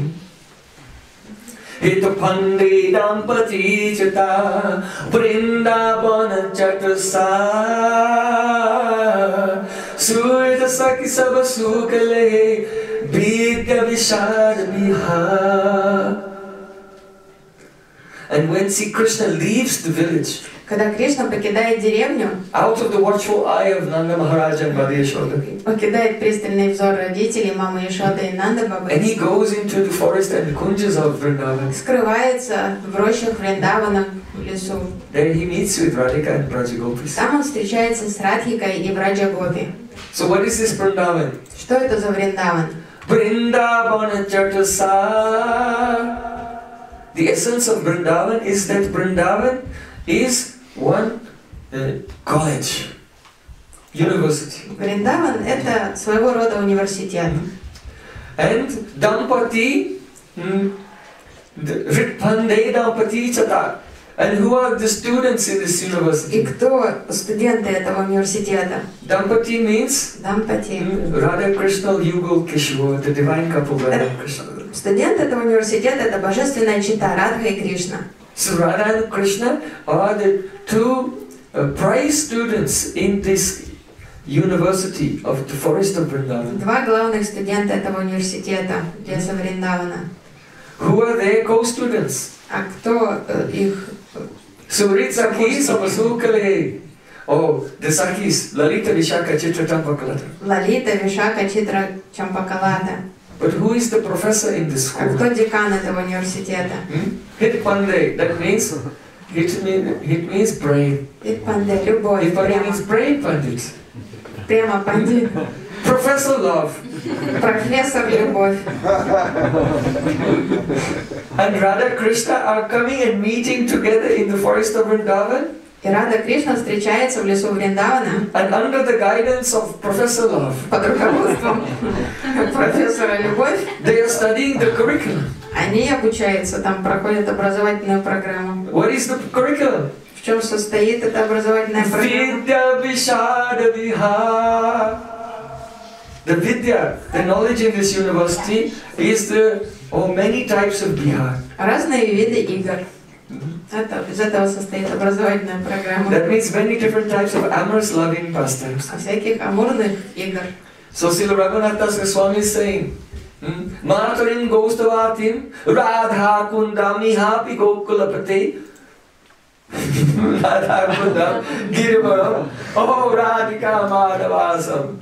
Hito Pande Dampati Chata Vrindavana Chatasa Surya Saki Saba Sukale Vidya Vishad Biha. And when Sri Krishna leaves the village, Когда Кришна покидает деревню, out of the watchful eye of Nanda Maharaj and Mother Yashoda, покидает пристальный взор родителей, мамы Яшоды и Нанды Бабы, and he goes into the forest and kunjas of Vrindavan, скрывается в рощах Вриндавана, в лесу. there he meets with Radhika and Brajagopis. Там он встречается с Радхикой и Браджагопи. So what is this Vrindavan? Что это за Вриндаван? Vrindavana Chatasa. The essence of Vrindavan is that Vrindavan is one uh, college, university. Вриндаван это своего рода университет. And Dampati, hmm, Ritpande Dampati Chata. And who are the students in this И university? кто студенты этого университета? Dampati means Дампати. hmm, Radha Krishna Yugal Kishore, the divine couple Radha and Krishna. Студенты этого университета это божественная чита Радха и Кришна. So Radha and Krishna are the two uh, prize students in this university of the forest of Vrindavan. Два главных студента этого университета леса Вриндавана. Who are their co-students? А кто э, их? Surit Sakis of Asukale. Oh, the Sakis, Lalita Vishaka Chitra Tampakalata. Лалита, Вишака, Читра, Чампакалата. But who is the professor in this А school? кто декан этого университета? Hmm? Hit Pande, that means, it, mean, it means brain. Итпанде, любовь, Hit Pande прямо, means brain pandit. прямо панди. Professor Love. Профессор любовь. And Radha Krishna are coming and meeting together in the forest of Vrindavan. И Рада Кришна встречается в лесу Вриндавана And under the guidance of Professor Love, под руководством профессора Любовь. they are studying the curriculum. Они обучаются, там проходят образовательную программу. What is the curriculum? В чем состоит эта образовательная программа? Vidya Vishada Viha. The Vidya, the knowledge in this university is the, oh, many types of Bihar. Разные виды игр. Это, из этого состоит образовательная программа. That means many different types of amorous loving pastimes. О всяких амурных игр. So Srila Raghunath Goswami is saying, Matarim Gostavatim Radha Kundam Nihapi Gokulapati Radha Kundam Girivaram Oh Radhika Madhavasam.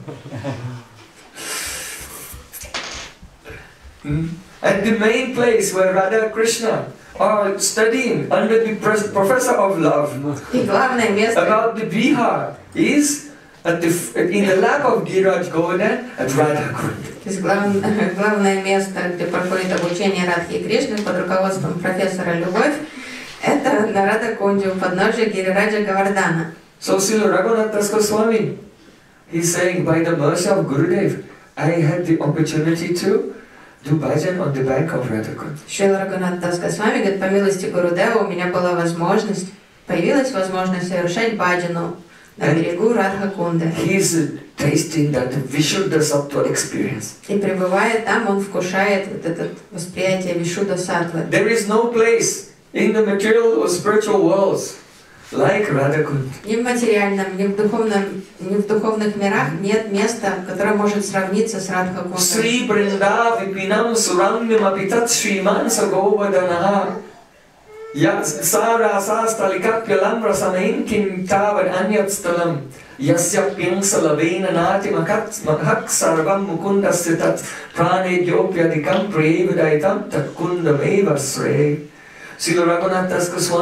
And the main place where Radha Krishna are studying under the professor of love И главное место, about the Bihar is at the, in the lap of Giraj Govardhan at Radha Kund. то есть глав, главное место, где проходит обучение Радхи и Кришны под руководством профессора Любовь, это на Рада Кунде у подножия Гирираджа Гавардана. So Srila Raghunath Das Goswami, he's saying, by the mercy of Gurudev, I had the opportunity to do bhajan on the bank of Radha Kund. Шрила Рагунат Дас Госвами говорит, по милости Гурудева у меня была возможность, появилась возможность совершать баджану на берегу Радха-Кунды. He's uh, tasting that Vishuddha Sattva experience. И пребывая там, он вкушает вот это восприятие Вишудда Саттвы. There is no place in the material or spiritual worlds like Radha Kund. Ни в материальном, ни в духовном, ни в духовных мирах нет места, которое может сравниться с Радха-Кундой. Sri Brinda Vipinam Surangam Apitat Sriman Sagovadanaha Yat Sara Sastalikapyalam Rasanain Kim Tavad Anyatstalam Yasya Pingsalavena Nati Makat Mahak Sarvam Mukundasitat Prane Dyopyadikam Prevadaitam Tatkundam Eva Sre. Srila Raghunath Das Goswami,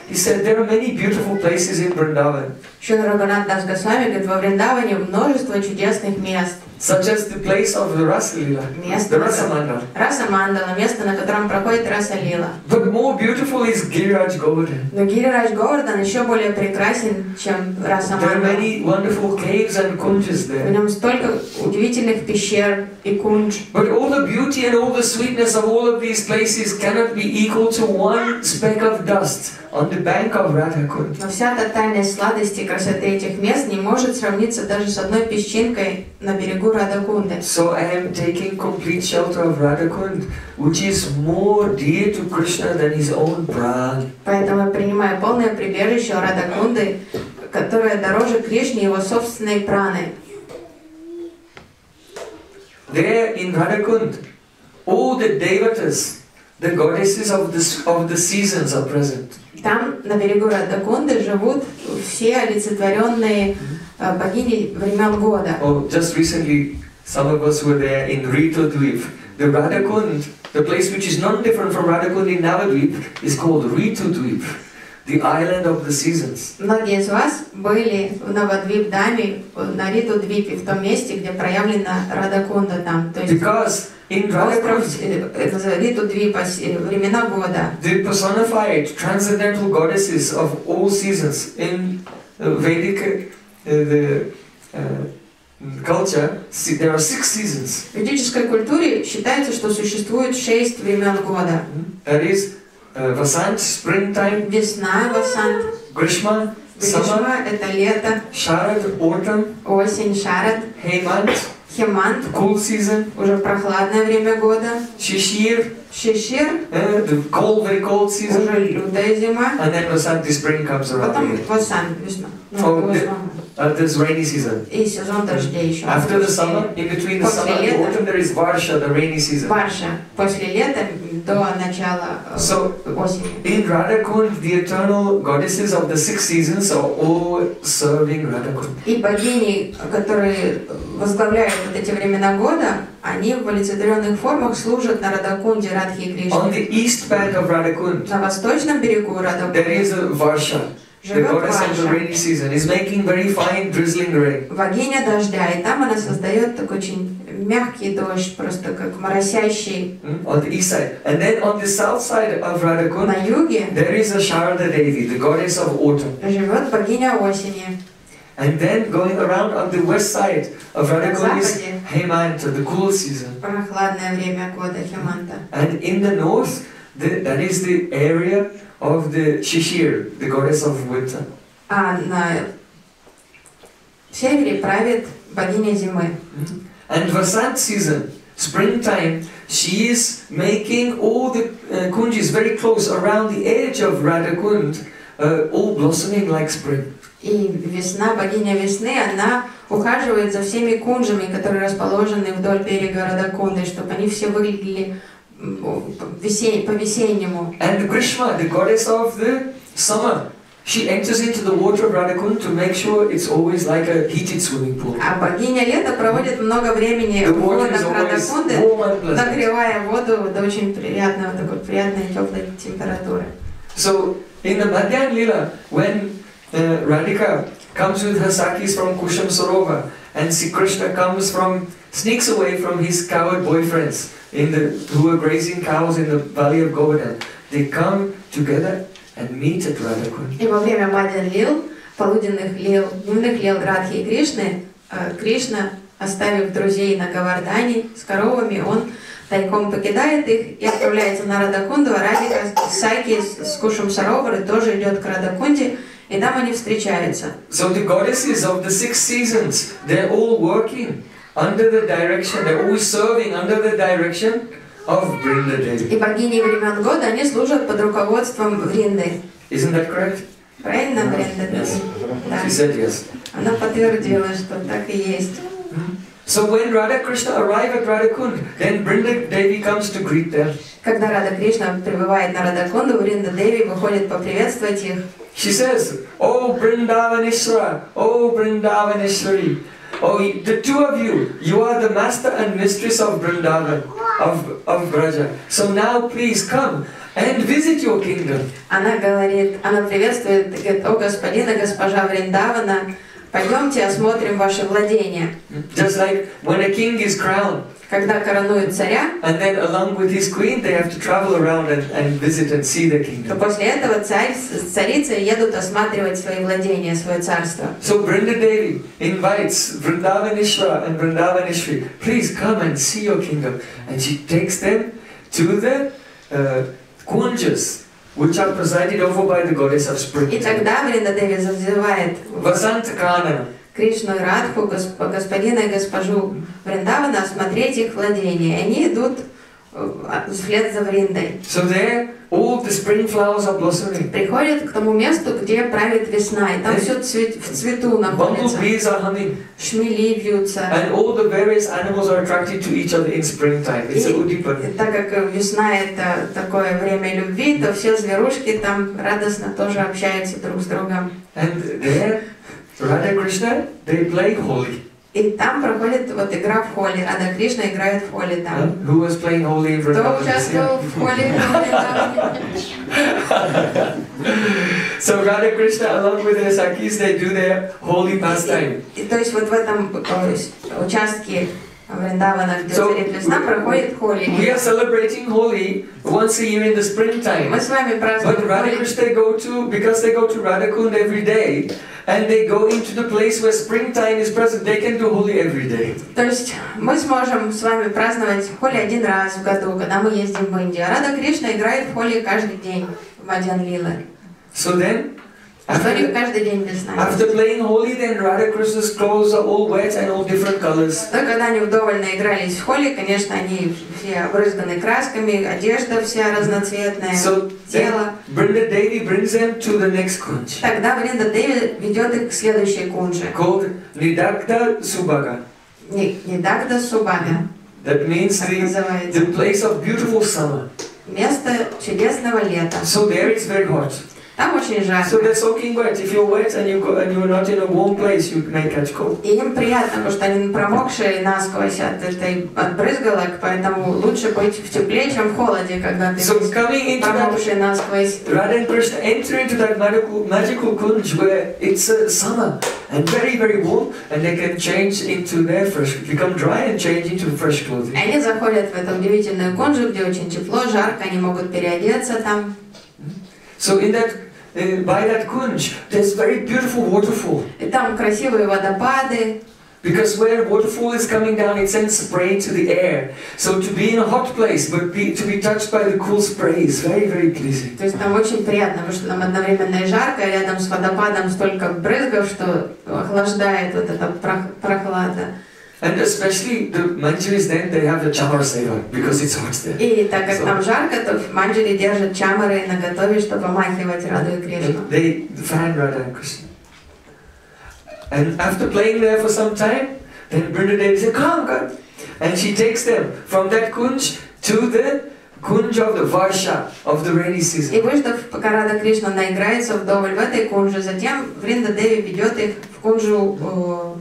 he said there are many beautiful places in Vrindavan, Шрила Рагунат Дас Госвами говорит, во Вриндаване множество чудесных мест. such as the place of the Rasa Lila, Место, the Rasa Mandal. Раса Мандала, место, на котором проходит Раса Лила. But more beautiful is Giriraj Govardhan. Но Гирирадж Говардан еще более прекрасен, чем Раса There are Мандала. many wonderful caves and kunjas В there. нем столько удивительных пещер и кундж. But all the beauty and all the sweetness of all of these places cannot be equal to one speck of dust on the bank of Radhakund. Но вся тотальность сладости и красоты этих мест не может сравниться даже с одной песчинкой на берегу Радакунды. So I am taking complete shelter of Radhakund, which is more dear to Krishna than his own pran. Поэтому я принимаю полное прибежище у Радакунды, которое дороже Кришне его собственной праны. There in Radhakund, all the devatas, the goddesses of the, of the seasons are present. Там, на берегу Радакунды, живут все олицетворенные э, богини времен года. Oh, just recently, some of us were there in Ritudvip. The Radhakund, the place which is not different from Radhakund in Navadvip, is called Ritudvip, the island of the seasons. Многие из вас были в Навадвип-даме, на Риту-двипе, в том месте, где проявлена Радакунда там. То есть Because in остров Radhakund, э, Риту-двипа, э, времена года. the personified transcendental goddesses of all seasons in uh, Vedic uh, the uh, culture, see, there are six seasons. В ведической культуре считается, что существует шесть времен года. That is uh, Vasant, springtime, Весна, Васант, Grishma, summer, Гришма — это лето, Sharad, autumn, осень, Шарад, Hemant, Хемант cool season, — уже прохладное время года, Shishir, Шишир uh, the cold, very cold — season, уже лютая зима, and then Vasant, the spring comes around потом again. Васант, весна. Ну, Oh, весна. Uh, there's rainy season. И сезон дождей еще. After the summer, in between the summer and the autumn, there is Varsha, the rainy season. Варша после лета до начала э, So, осени. in Radhakund, the eternal goddesses of the six seasons are all serving Radhakund. И богини, которые возглавляют вот эти времена года, они в олицетворенных формах служат на Радакунде Радхи и On Кришне. the east bank of Radhakund, На восточном берегу there Радакунды is a Varsha, the живет goddess of the Варша, rainy season, is making very fine drizzling rain. богиня дождя, и там она создает такой очень мягкий дождь, просто как моросящий. Hmm? On the east side. And then on the south side of Radhakund, На юге there is a Sharada Devi, the goddess of autumn. живет богиня осени. And then going around on the west side of На Radhakund is западе Hemanta, the cool season. прохладное время года Хеманта. And in the north, the, that is the area of the Shishir, the goddess of winter. А на севере правит богиня зимы. And Vasant season, springtime, she is making all the uh, kunjis very close around the edge of Radhakund, uh, all blossoming like spring. И весна, богиня весны, она ухаживает за всеми кунжами, которые расположены вдоль берега Радакунды, чтобы они все выглядели по-весеннему. And Grishma, the goddess of the summer, she enters into the water of Radhakund to make sure it's always like a heated swimming pool. А богиня лета проводит много времени The в water is водах always Радакунды, warm and pleasant. нагревая воду до очень приятного, такой приятной теплой температуры. So in the Madhyan Lila, when uh, Radhika comes with her sakis from Kusham Sarovar, and Sri Krishna comes from, sneaks away from his coward boyfriends in the, who are grazing cows in the valley of Govardhan. They come together and meet at Radhakund. И во время Мадьян лил, полуденных лил, дневных лил Радхи и Кришны, Кришна, оставив друзей на Говардане с коровами, он тайком покидает их и отправляется на Радакунду, а Радика с Саки с Кушам Саровары тоже идет к Радакунде, и там они встречаются. So the goddesses of the six seasons, they're all working under the direction, they're always serving under the direction of Brinda Devi. И богини времен года, они служат под руководством Вринды. Isn't that correct? Правильно, Вринда Деви? Yes. Да. She said yes. Она подтвердила, что так и есть. So when Radha Krishna arrive at Radhakund, then Brinda Devi comes to greet them. Когда Рада Кришна прибывает на Радакунду, Вринда Деви выходит поприветствовать их. She says, "Oh Brindavaneshwara, oh Brindavaneshwari, Oh, the two of you, you are the master and mistress of Vrindavan, of, of Braja. So now please come and visit your kingdom. Она говорит, она приветствует, говорит: о господин и госпожа Вриндавана, пойдемте осмотрим ваши владения. Just like when a king is crowned, Когда коронуют царя, and then along with his queen they have to travel around and, and visit and see the то kingdom. после этого царь с царицей едут осматривать свои владения, свое царство. So Brinda Devi invites Vrindavaneshwara and Vrindavaneshwari, please come and see your kingdom. And she takes them to the uh, kunjas, which are presided over by the goddess of spring. И тогда Бринда Деви зазывает Vasanta Kanana. Кришну и Радху, госп господина и госпожу Вриндавана, осмотреть их владения. И они идут вслед за Вриндой. So there, all the spring flowers are blossoming. Приходят к тому месту, где правит весна, и там все цвет, в цвету находится. Bumblebees are humming. Шмели вьются. And all the various animals are attracted to each other in springtime. It's a Udipana. И так как весна это такое время любви, то все зверушки там радостно тоже общаются друг с другом. And there, Radha Krishna, they play Holi. И там проходит вот игра в холи. Рада Кришна играет в холи там. Huh? Who was playing Holi in Кто Vrindavan? участвовал в холи? So Radha Krishna, along with their Sakis, they do their holy pastime. И, и, то есть вот в этом э, участке Вриндавана, где So, царит весна, проходит холи. We are celebrating Holi once a year in the springtime. Мы с вами But празднуем Radha холи. Krishna go to, because they go to Radhakund every day, and they go into the place where springtime is present, they can do Holi every day. То есть мы сможем с вами праздновать холи один раз в году, когда мы ездим в Индию. А Рада Кришна играет в холи каждый день в Мадьян Лилы. So then, Что у них after, каждый день весна. after playing Holi, then Radha Krishna's clothes are all wet and all different colors. Но когда они вдоволь наигрались в холи, конечно, они все обрызганы красками, одежда вся разноцветная, So тело. then Brinda Devi brings them to the next kunj, Тогда Бринда Деви ведет их к следующей кунже. called Nidakta Subhaga. Не, не Дагда Субага, That means так the, называется. the place of beautiful summer. Место чудесного лета. So there it's very hot. Там очень So жарко. they're soaking wet. If you're wet and you go and you're not in a warm place, you may catch cold. И им приятно, потому что они промокшие насквозь от этой от брызгалок, поэтому лучше быть в тепле, чем в холоде, когда ты So coming into that, промокший насквозь. Radha and Krishna enter into that magical, magical kunj where it's uh, summer and very very warm, and they can change into their fresh, become dry and change into fresh И clothing. они заходят в эту удивительную кунжу, где очень тепло, жарко, они могут переодеться там. So in that, uh, by that kunj, there's very beautiful waterfall. И там красивые водопады. Because where waterfall is coming down, it sends spray to the air. So to be in a hot place, but be, to be touched by the cool spray is very, very pleasing. То есть там очень приятно, потому что там одновременно и жарко, и рядом с водопадом столько брызгов, что охлаждает вот эта прох- прохлада. And especially the Manjaris, then they have the chamar seva because it's hot there. И так как там жарко, то в манджари держат чамары наготове, чтобы помахивать Раду и Кришну. And they fan Radha and Krishna. And after playing there for some time, then Brinda Devi said, come, come. And she takes them from that kunj to the kunj of the Varsha, of the rainy И season. выждав, пока Рада Кришна наиграется вдоволь в этой кунже, затем Вринда Деви ведет их в кунжу э,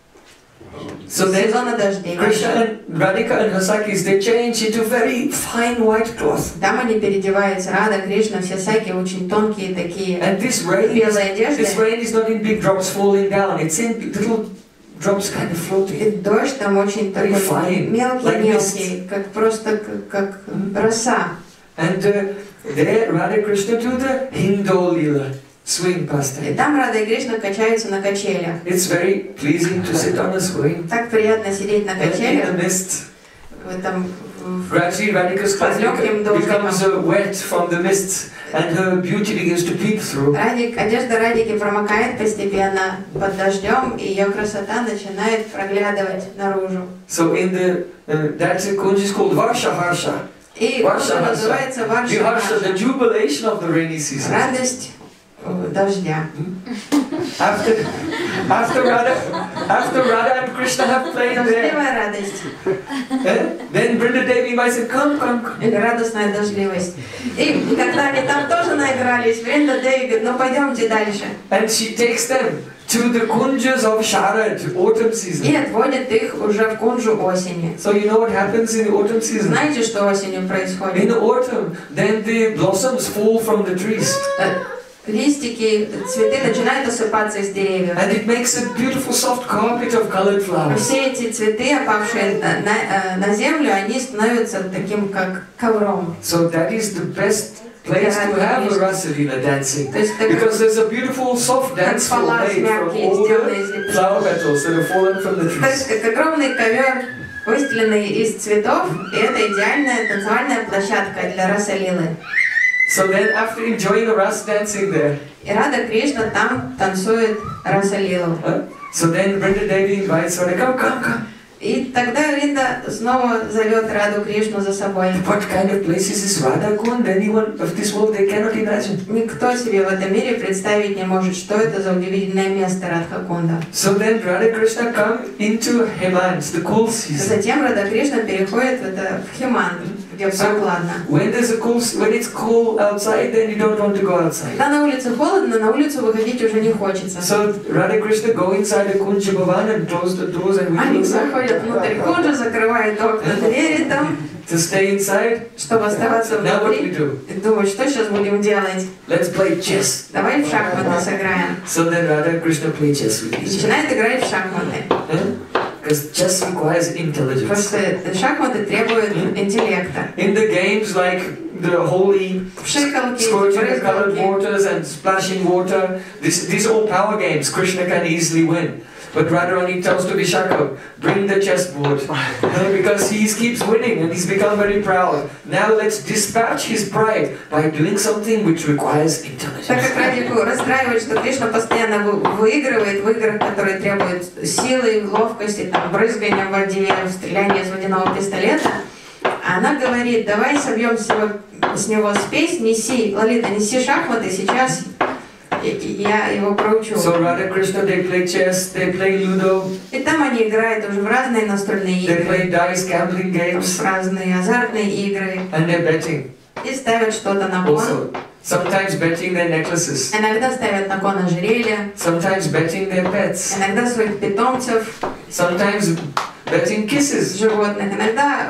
So then сезона дождей. Krishna and Radhika and her Sakis, they change into very fine white cloth. Там они переодеваются, Рада, Кришна, все саки очень тонкие такие, And this rain, белые is, this одежды. rain is not in big drops falling down, it's in little drops kind of И floating. дождь там очень такой fine, like мелкий-мелкий, как просто как, как роса. And uh, there Radha Krishna do the Hindo Lila, swing И pastime. там Рада и Кришна качаются на качелях. It's very pleasing to sit on a swing. Так приятно сидеть на And in the качелях. mist, В этом, в- gradually Radhika's cloth Под легким becomes uh, wet from the mist, and her beauty begins to peep through. Радик, одежда Радики промокает постепенно под дождем, и ее красота начинает проглядывать наружу. So in the uh, that kunj is called Varsha Harsha. И Варша, это Варша. называется The Harsha, the Варша. jubilation of the rainy season. Радость э, дождя. After, after Radha, after Radha and Krishna have played there, Дождливая радость. eh, then Brinda Devi might say, come, come, come. Или радостная дождливость. И когда они там тоже наигрались, Бринда Деви говорит, ну пойдемте дальше. And she takes them to the kunjas of Sharad, autumn И season. отводит их уже в Кунджу осени. So you know what happens in the autumn season? Знаете, что осенью In происходит? the autumn, then the blossoms fall from the trees. Э, Листики, цветы начинают осыпаться из деревьев. And it makes a beautiful soft carpet of colored flowers. Все эти цветы, опавшие на, на, на землю, они становятся таким, как ковром. So that is the best place to have a Rasalila dancing. То есть это Because there's a beautiful soft как dance floor палас made from мягкий, all сделанный из the лепестков. flower petals that have fallen from the То есть trees. как огромный ковер, выстеленный из цветов, и это идеальная танцевальная площадка для Расалилы. So then after enjoying the Ras dancing there, И Рада Кришна там танцует Расалилу. huh? So then Brinda Devi invites her, come, come, come. И тогда Ринда снова зовет Раду Кришну за собой. What kind of place is this Radha Kund? Anyone of this world, they cannot imagine. Никто себе в этом мире представить не может, что это за удивительное место Радхакунда. So then Radha Krishna come into Hemant, the cool season. Затем Рада Кришна переходит в, это, в Химан, где прохладно. When there's a cool, when it's cool outside, then you don't want to go outside. Когда на улице холодно, на улицу выходить уже не хочется. So Radha Krishna go inside the Kunja Bhavan and close the doors and Они windows заходят внутрь Кунджи, закрывают окна, двери там, to stay inside. чтобы оставаться Now what we внутри. do? И думают, что сейчас будем делать? Let's play chess. Давай в шахматы сыграем. So then Radha Krishna play chess with И each other. начинает играть в шахматы. Because chess requires Потому intelligence. что шахматы требуют интеллекта. In the games like the holy Пшикалки, squirting the colored брызгалки. waters and splashing water, this, these are all power games. Krishna can easily win. But Radharani tells to Vishaka, bring the chessboard. Because he keeps winning and he's become very proud. Now let's dispatch his pride by doing something which requires Так intelligence. как Радику расстраивает, что Кришна постоянно вы- выигрывает в играх, которые требуют силы, ловкости, там, брызгания в воде, стреляния из водяного пистолета, она говорит, давай собьем с него, с него спесь, неси, Лалита, неси шахматы, сейчас и- и я его проучу. So Radha Krishna, they play chess, they play Ludo, И там они играют уже в разные настольные they play игры, dice, gambling games, в разные азартные игры, and they're betting. и ставят что-то на кон. Also, sometimes betting their necklaces, Иногда ставят на кон ожерелья, sometimes betting their pets, иногда своих питомцев, sometimes betting kisses. животных, иногда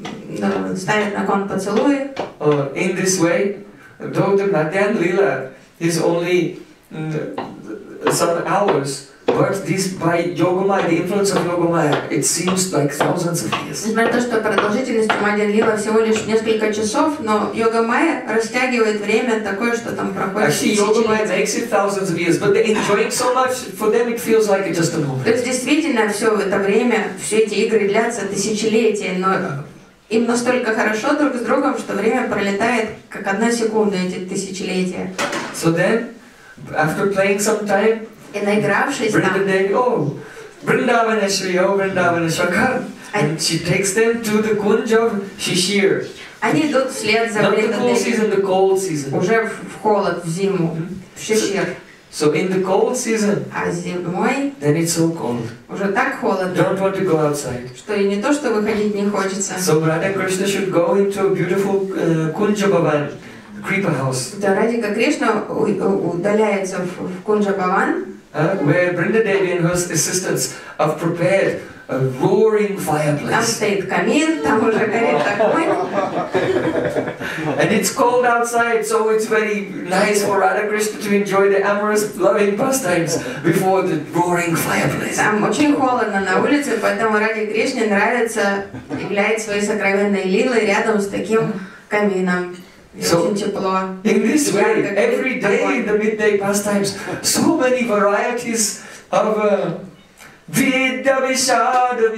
э, ставят на кон поцелуи. Uh, in this way, though the Madhyan Leela is only mm, some hours, but this by Yogamaya, the influence of Yogamaya, it seems like thousands of years. Несмотря на то, что продолжительность у Мадьян Лила всего лишь несколько часов, но Йога Майя растягивает время такое, что там проходит Actually, Yogamaya тысячелетия. makes it thousands of years, but they're enjoying so much, for them it feels like it's just a То moment. есть действительно все это время, все эти игры длятся тысячелетия, но им настолько хорошо друг с другом, что время пролетает как одна секунда эти тысячелетия. So then, after playing some time, И наигравшись там, Brinda Devi, oh, Vrindavaneshwari, oh, Vrindavaneshwari, come. And she takes them to the Kunj of Shishir. они идут вслед за Not the Бринда cool Деви, season, the cold season. уже в в холод, в зиму, в Шишир. So in the cold season, А зимой then it's so cold. уже так холодно, Don't want to go outside. что и не то, что выходить не хочется. So Radha Krishna should go into a beautiful uh, Kunja Bhavan, creeper house, Да, Радика Кришна у- у- удаляется в, в Кунджа-Баван, uh, where Brinda Devi and her assistants have prepared a roaring там fireplace. стоит камин, там уже горит огонь. And it's cold outside, so it's very nice for Radha Krishna to enjoy the amorous, loving pastimes before the roaring fireplace. Там очень холодно на улице, поэтому Ради Кришне нравится являть свои сокровенные лилы рядом с таким камином. И So, очень тепло. In this way, Ярко горит every day in огонь. the midday pastimes, so many varieties of uh, Vidya Vishada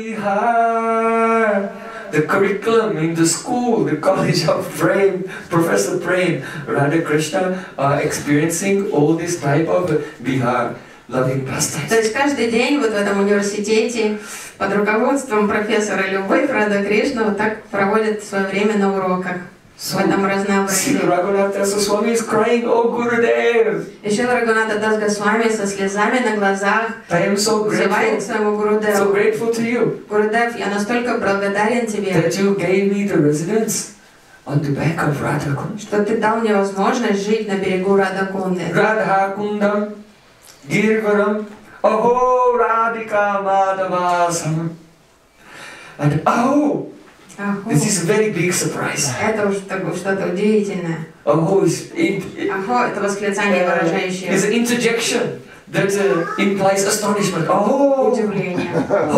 Vihar. The curriculum in the school, the college of Prem, Professor Prem, Radha Krishna are experiencing all this type of Vihar, loving То pastimes. есть каждый день вот в этом университете под руководством профессора Любовь Рада Кришна вот так проводит свое время на уроках. в этом разнообразии. Srila Raghunatha Das Goswami is crying, "Oh Gurudev!" И Шрила Рагунатха Дас Госвами со слезами на глазах I am so взывает к grateful, своему so Гурудеву. grateful to you Гурудев, я настолько благодарен тебе, that you gave me the residence on the bank of Radha Kund. что ты дал мне возможность жить на берегу Радакунды. Radha Kundam, Girvaram, Aho Radhika Madhavasam. And oh, Ахо. this is a very big surprise. Это уж такое что-то удивительное. Aho is, it, it, Ахо – это восклицание, uh, выражающее is an interjection that uh, implies astonishment. Oh, удивление.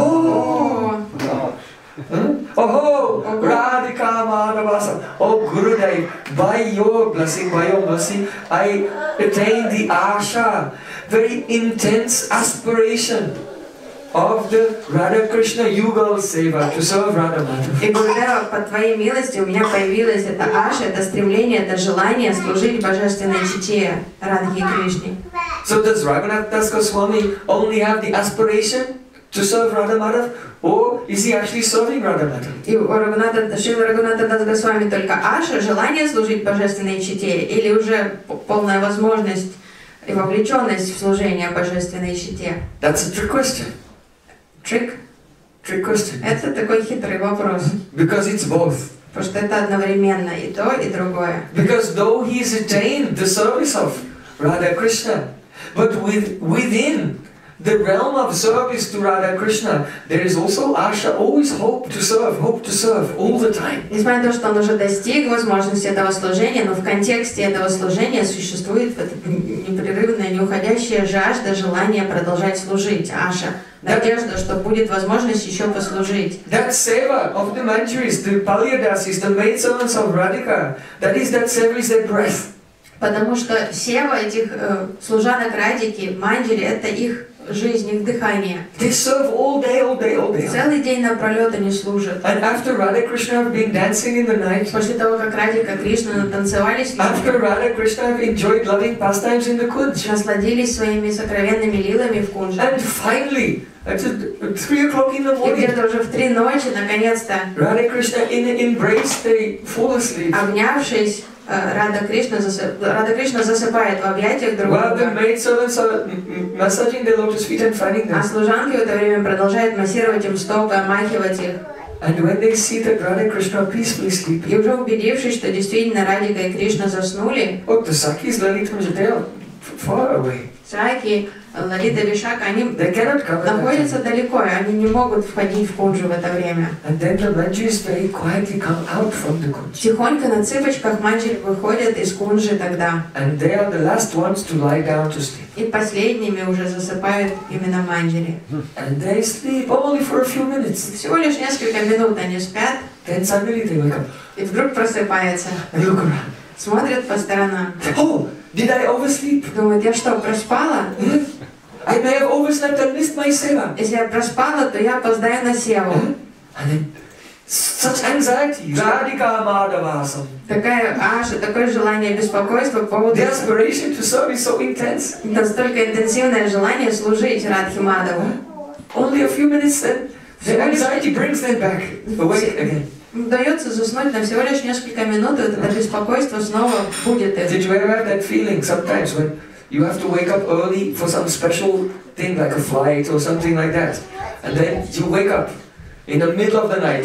oh, О, huh? Oh, Radhika Madhavasam. Oh, Gurudev, by your blessing, by your mercy, I attained the asha, very intense aspiration of the Radha Krishna Yugal Seva, to serve Radha Madhav. И Гурудева, по твоей милости у меня появилось это аша, это стремление, это желание служить божественной чите Радхи и Кришне. So does Raghunatha Das Goswami only have the aspiration to serve Radha Madhav, or is he actually serving Radha Madhav? И у Рагунатха, Шрила Рагунатха Дас Госвами только аша, желание служить божественной чите, или уже полная возможность и вовлеченность в служение божественной чите? That's a trick question. Трик? Trick question. Это такой хитрый вопрос, Because it's both. потому что это одновременно и то, и другое. Because though he's attained the service of Radha Krishna, but with, within the realm of service to Radha Krishna, there is also asha, always hope to serve, hope to serve, all the time. Несмотря на то, что он уже достиг возможности этого служения, но в контексте этого служения существует эта непрерывная, неуходящая жажда, желание продолжать служить, аша, надежда, что будет возможность еще послужить. That seva of the Manjuris, the Palyadasis, the maidservants of Radhika, that is, that seva is their breath. Потому что сева этих э, служанок Радики, Манджари, это их жизнь, их дыхание. They serve all day, all day, all day. Целый день напролет они служат. And after Radha Krishna have been dancing in the night, После того, как Радика Кришна танцевались, after Radha Krishna have enjoyed loving pastimes in the Kunj, насладились своими сокровенными лилами в Кунже. and finally, at three o'clock in the И morning, где-то уже в три ночи, наконец-то, Radha Krishna in an embrace, they fall asleep. обнявшись, э, Рада Кришна, засып... Рада Кришна засыпает в объятиях друг While the друга, maidservants are m- m- massaging their lotus feet and fanning а them. служанки в это время продолжают массировать им стопы, омахивать их. And when they see that Radha Krishna are peacefully И sleeping, уже убедившись, что действительно Радика и Кришна заснули, oh, the Sakis, Lalitam, they are far away. Саки, Лалита, Вишак, они They cannot come at that находятся time. далеко, и они не могут входить в Кунджу в это время. And then the Manjuris very quietly come out from the Kunj. Тихонько на цыпочках Манджари выходят из Кунджи тогда, And they are the last ones to lie down to sleep. и последними уже засыпают именно Манджари. And they sleep only for a few minutes. Всего лишь несколько минут они спят, Then suddenly they wake up и вдруг просыпаются, and look around. смотрят по сторонам, Oh, did I oversleep? думают, я что, проспала? Hmm? I may have overslept and missed my seva. Если я проспала, то я опоздаю на севу. Hmm? And then such anxiety, Radhika Madhavasam. Такая аша, такое желание беспокойства по поводу... The aspiration to serve is so intense. Настолько интенсивное желание служить Радхи Мадхаву. Only a few minutes, then the anxiety brings them back awake again. Удается заснуть на всего лишь несколько минут, и вот это беспокойство снова будет. Did you ever have that feeling sometimes when you have to wake up early for some special thing like a flight or something like that, and then you wake up in the middle of the night,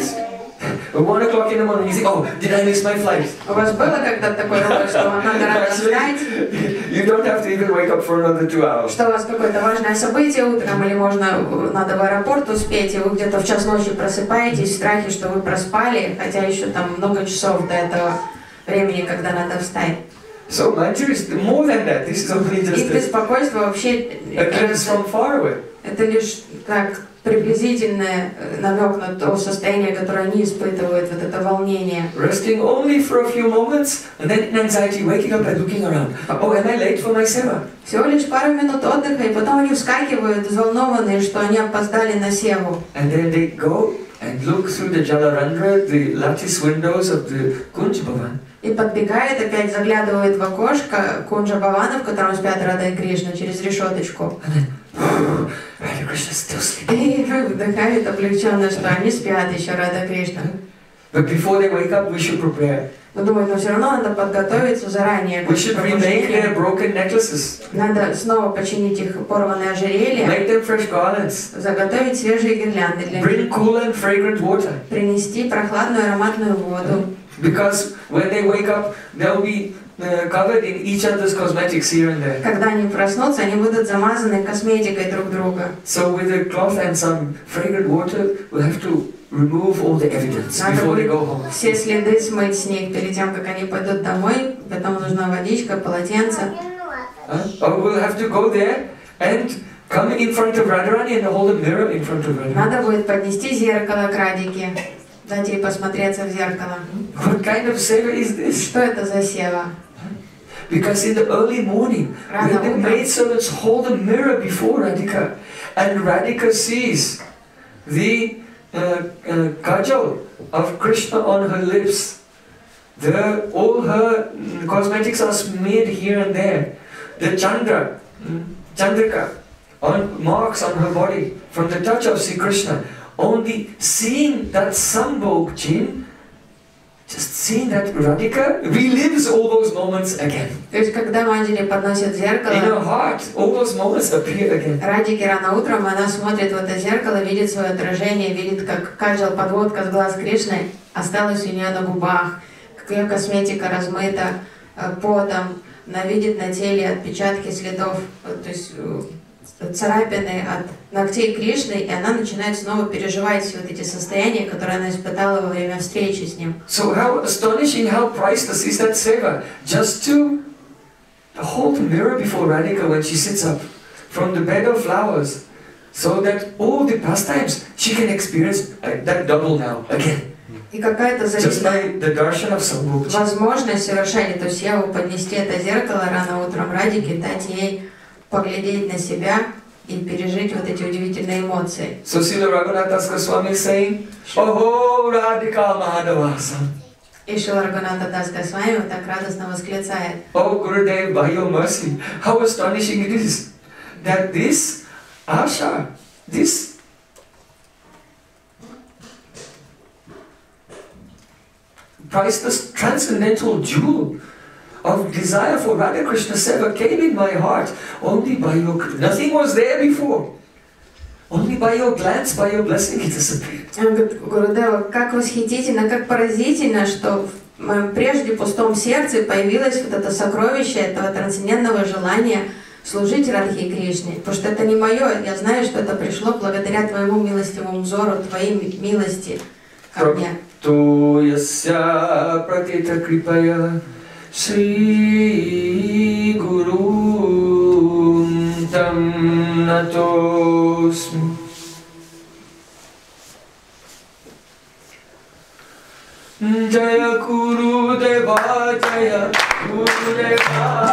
at one o'clock in the morning, you think, oh, did I miss my flight? У вас было когда-то такое, что вам надо рано встать, You don't have to even wake up for another two hours. что у вас какое-то важное событие утром, или можно надо в аэропорт успеть, и вы где-то в час ночи просыпаетесь в страхе, что вы проспали, хотя еще там много часов до этого времени, когда надо встать. So Manjari is more than that. This is only И just a, беспокойство вообще a glimpse from far away. это лишь так приблизительный намек на то состояние, которое они испытывают, вот это волнение. Resting only for a few moments, and then in anxiety, waking up and looking around. Oh, am I late for my seva? Всего лишь пару минут отдыха, и потом они вскакивают, взволнованные, что они опоздали на севу. And then they go and look through the Jalarandra, the lattice windows of the Kunj Bhavan. И подбегает, опять заглядывает в окошко Кунджа Бхавана, в котором спят Рада и Кришна, через решеточку. And then, Radha Krishna is still sleeping. И вдыхает облегченно, что они спят еще, Рада Кришна. But before they wake up, we should prepare. Но думают, но все равно надо подготовиться заранее. We should remake their broken necklaces. Надо снова починить их порванные ожерелья. Make them fresh garlands. Заготовить свежие гирлянды для них. Bring cool and fragrant water. Принести прохладную ароматную воду. Because when they wake up, they'll be uh, covered in each other's cosmetics here and there. Когда они проснутся, они будут замазаны косметикой друг друга. So with a cloth and some fragrant water, we'll have to remove all the evidence before they go home. Все следы смыть с них перед тем, как они пойдут домой. Потом нужна водичка, полотенце. Huh? Or we'll have to go there and come in front of Radharani and hold a mirror in front of Radharani. Надо будет поднести зеркало к Радике, дать ей посмотреться в зеркало. What kind of seva is this? Что это за сева? Because in the early morning, when the maidservants hold a mirror before Radhika, and Radhika sees the uh, uh, kajal of Krishna on her lips, the, all her mm, cosmetics are smeared here and there. The chandra, mm, chandrika, on marks on her body from the touch of Sri Krishna. Only seeing that Sambhog chin, just seeing that Radhika relives all those moments again. То есть, когда Манджали подносит зеркало, in her heart, all those moments appear again. Радике рано утром она смотрит в это зеркало, видит свое отражение, видит, как каджал, подводка с глаз Кришны осталась у нее на губах, как ее косметика размыта потом, она видит на теле отпечатки следов, то есть царапины от ногтей Кришны, и она начинает снова переживать все вот эти состояния, которые она испытала во время встречи с ним. So how astonishing, how priceless is that seva? Just to hold the mirror before Radhika when she sits up from the bed of flowers, so that all the pastimes she can experience that double now again. И какая-то Just by the darshan of Sambhog. возможность совершения, то есть я поднести это зеркало рано утром Радике, дать ей поглядеть на себя и пережить вот эти удивительные эмоции. So Srila Raghunath Das Goswami is saying, Oho Radhika Madhavasa. И Шрила Рагунатха Дас Госвами вот так радостно восклицает. Oh Gurudev, by your mercy, how astonishing it is that this asha, this priceless transcendental jewel of desire for Radha Krishna Seva came in my heart only by your, nothing was there before. Only by your glance, by your blessing it disappeared. Он говорит, Гурудева, как восхитительно, как поразительно, что в моем прежде пустом сердце появилось вот это сокровище этого трансцендентного желания служить Радхе и Кришне. Потому что это не мое, я знаю, что это пришло благодаря твоему милостивому взору, твоей милости ко мне. То яся пратита крипая Шри Гуру там натосми. Jaya Guru Deva, Jaya Guru Deva.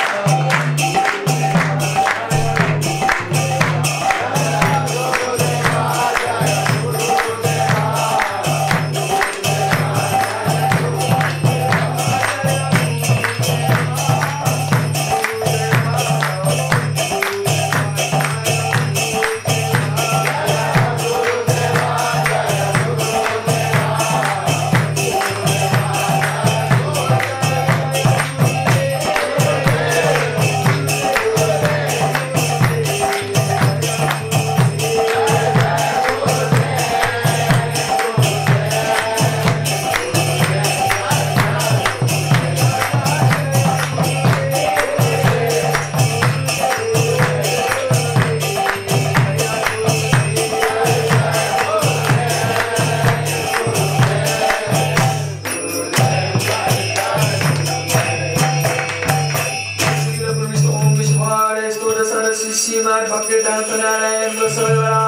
Bhakti Danta Narayan Vasavara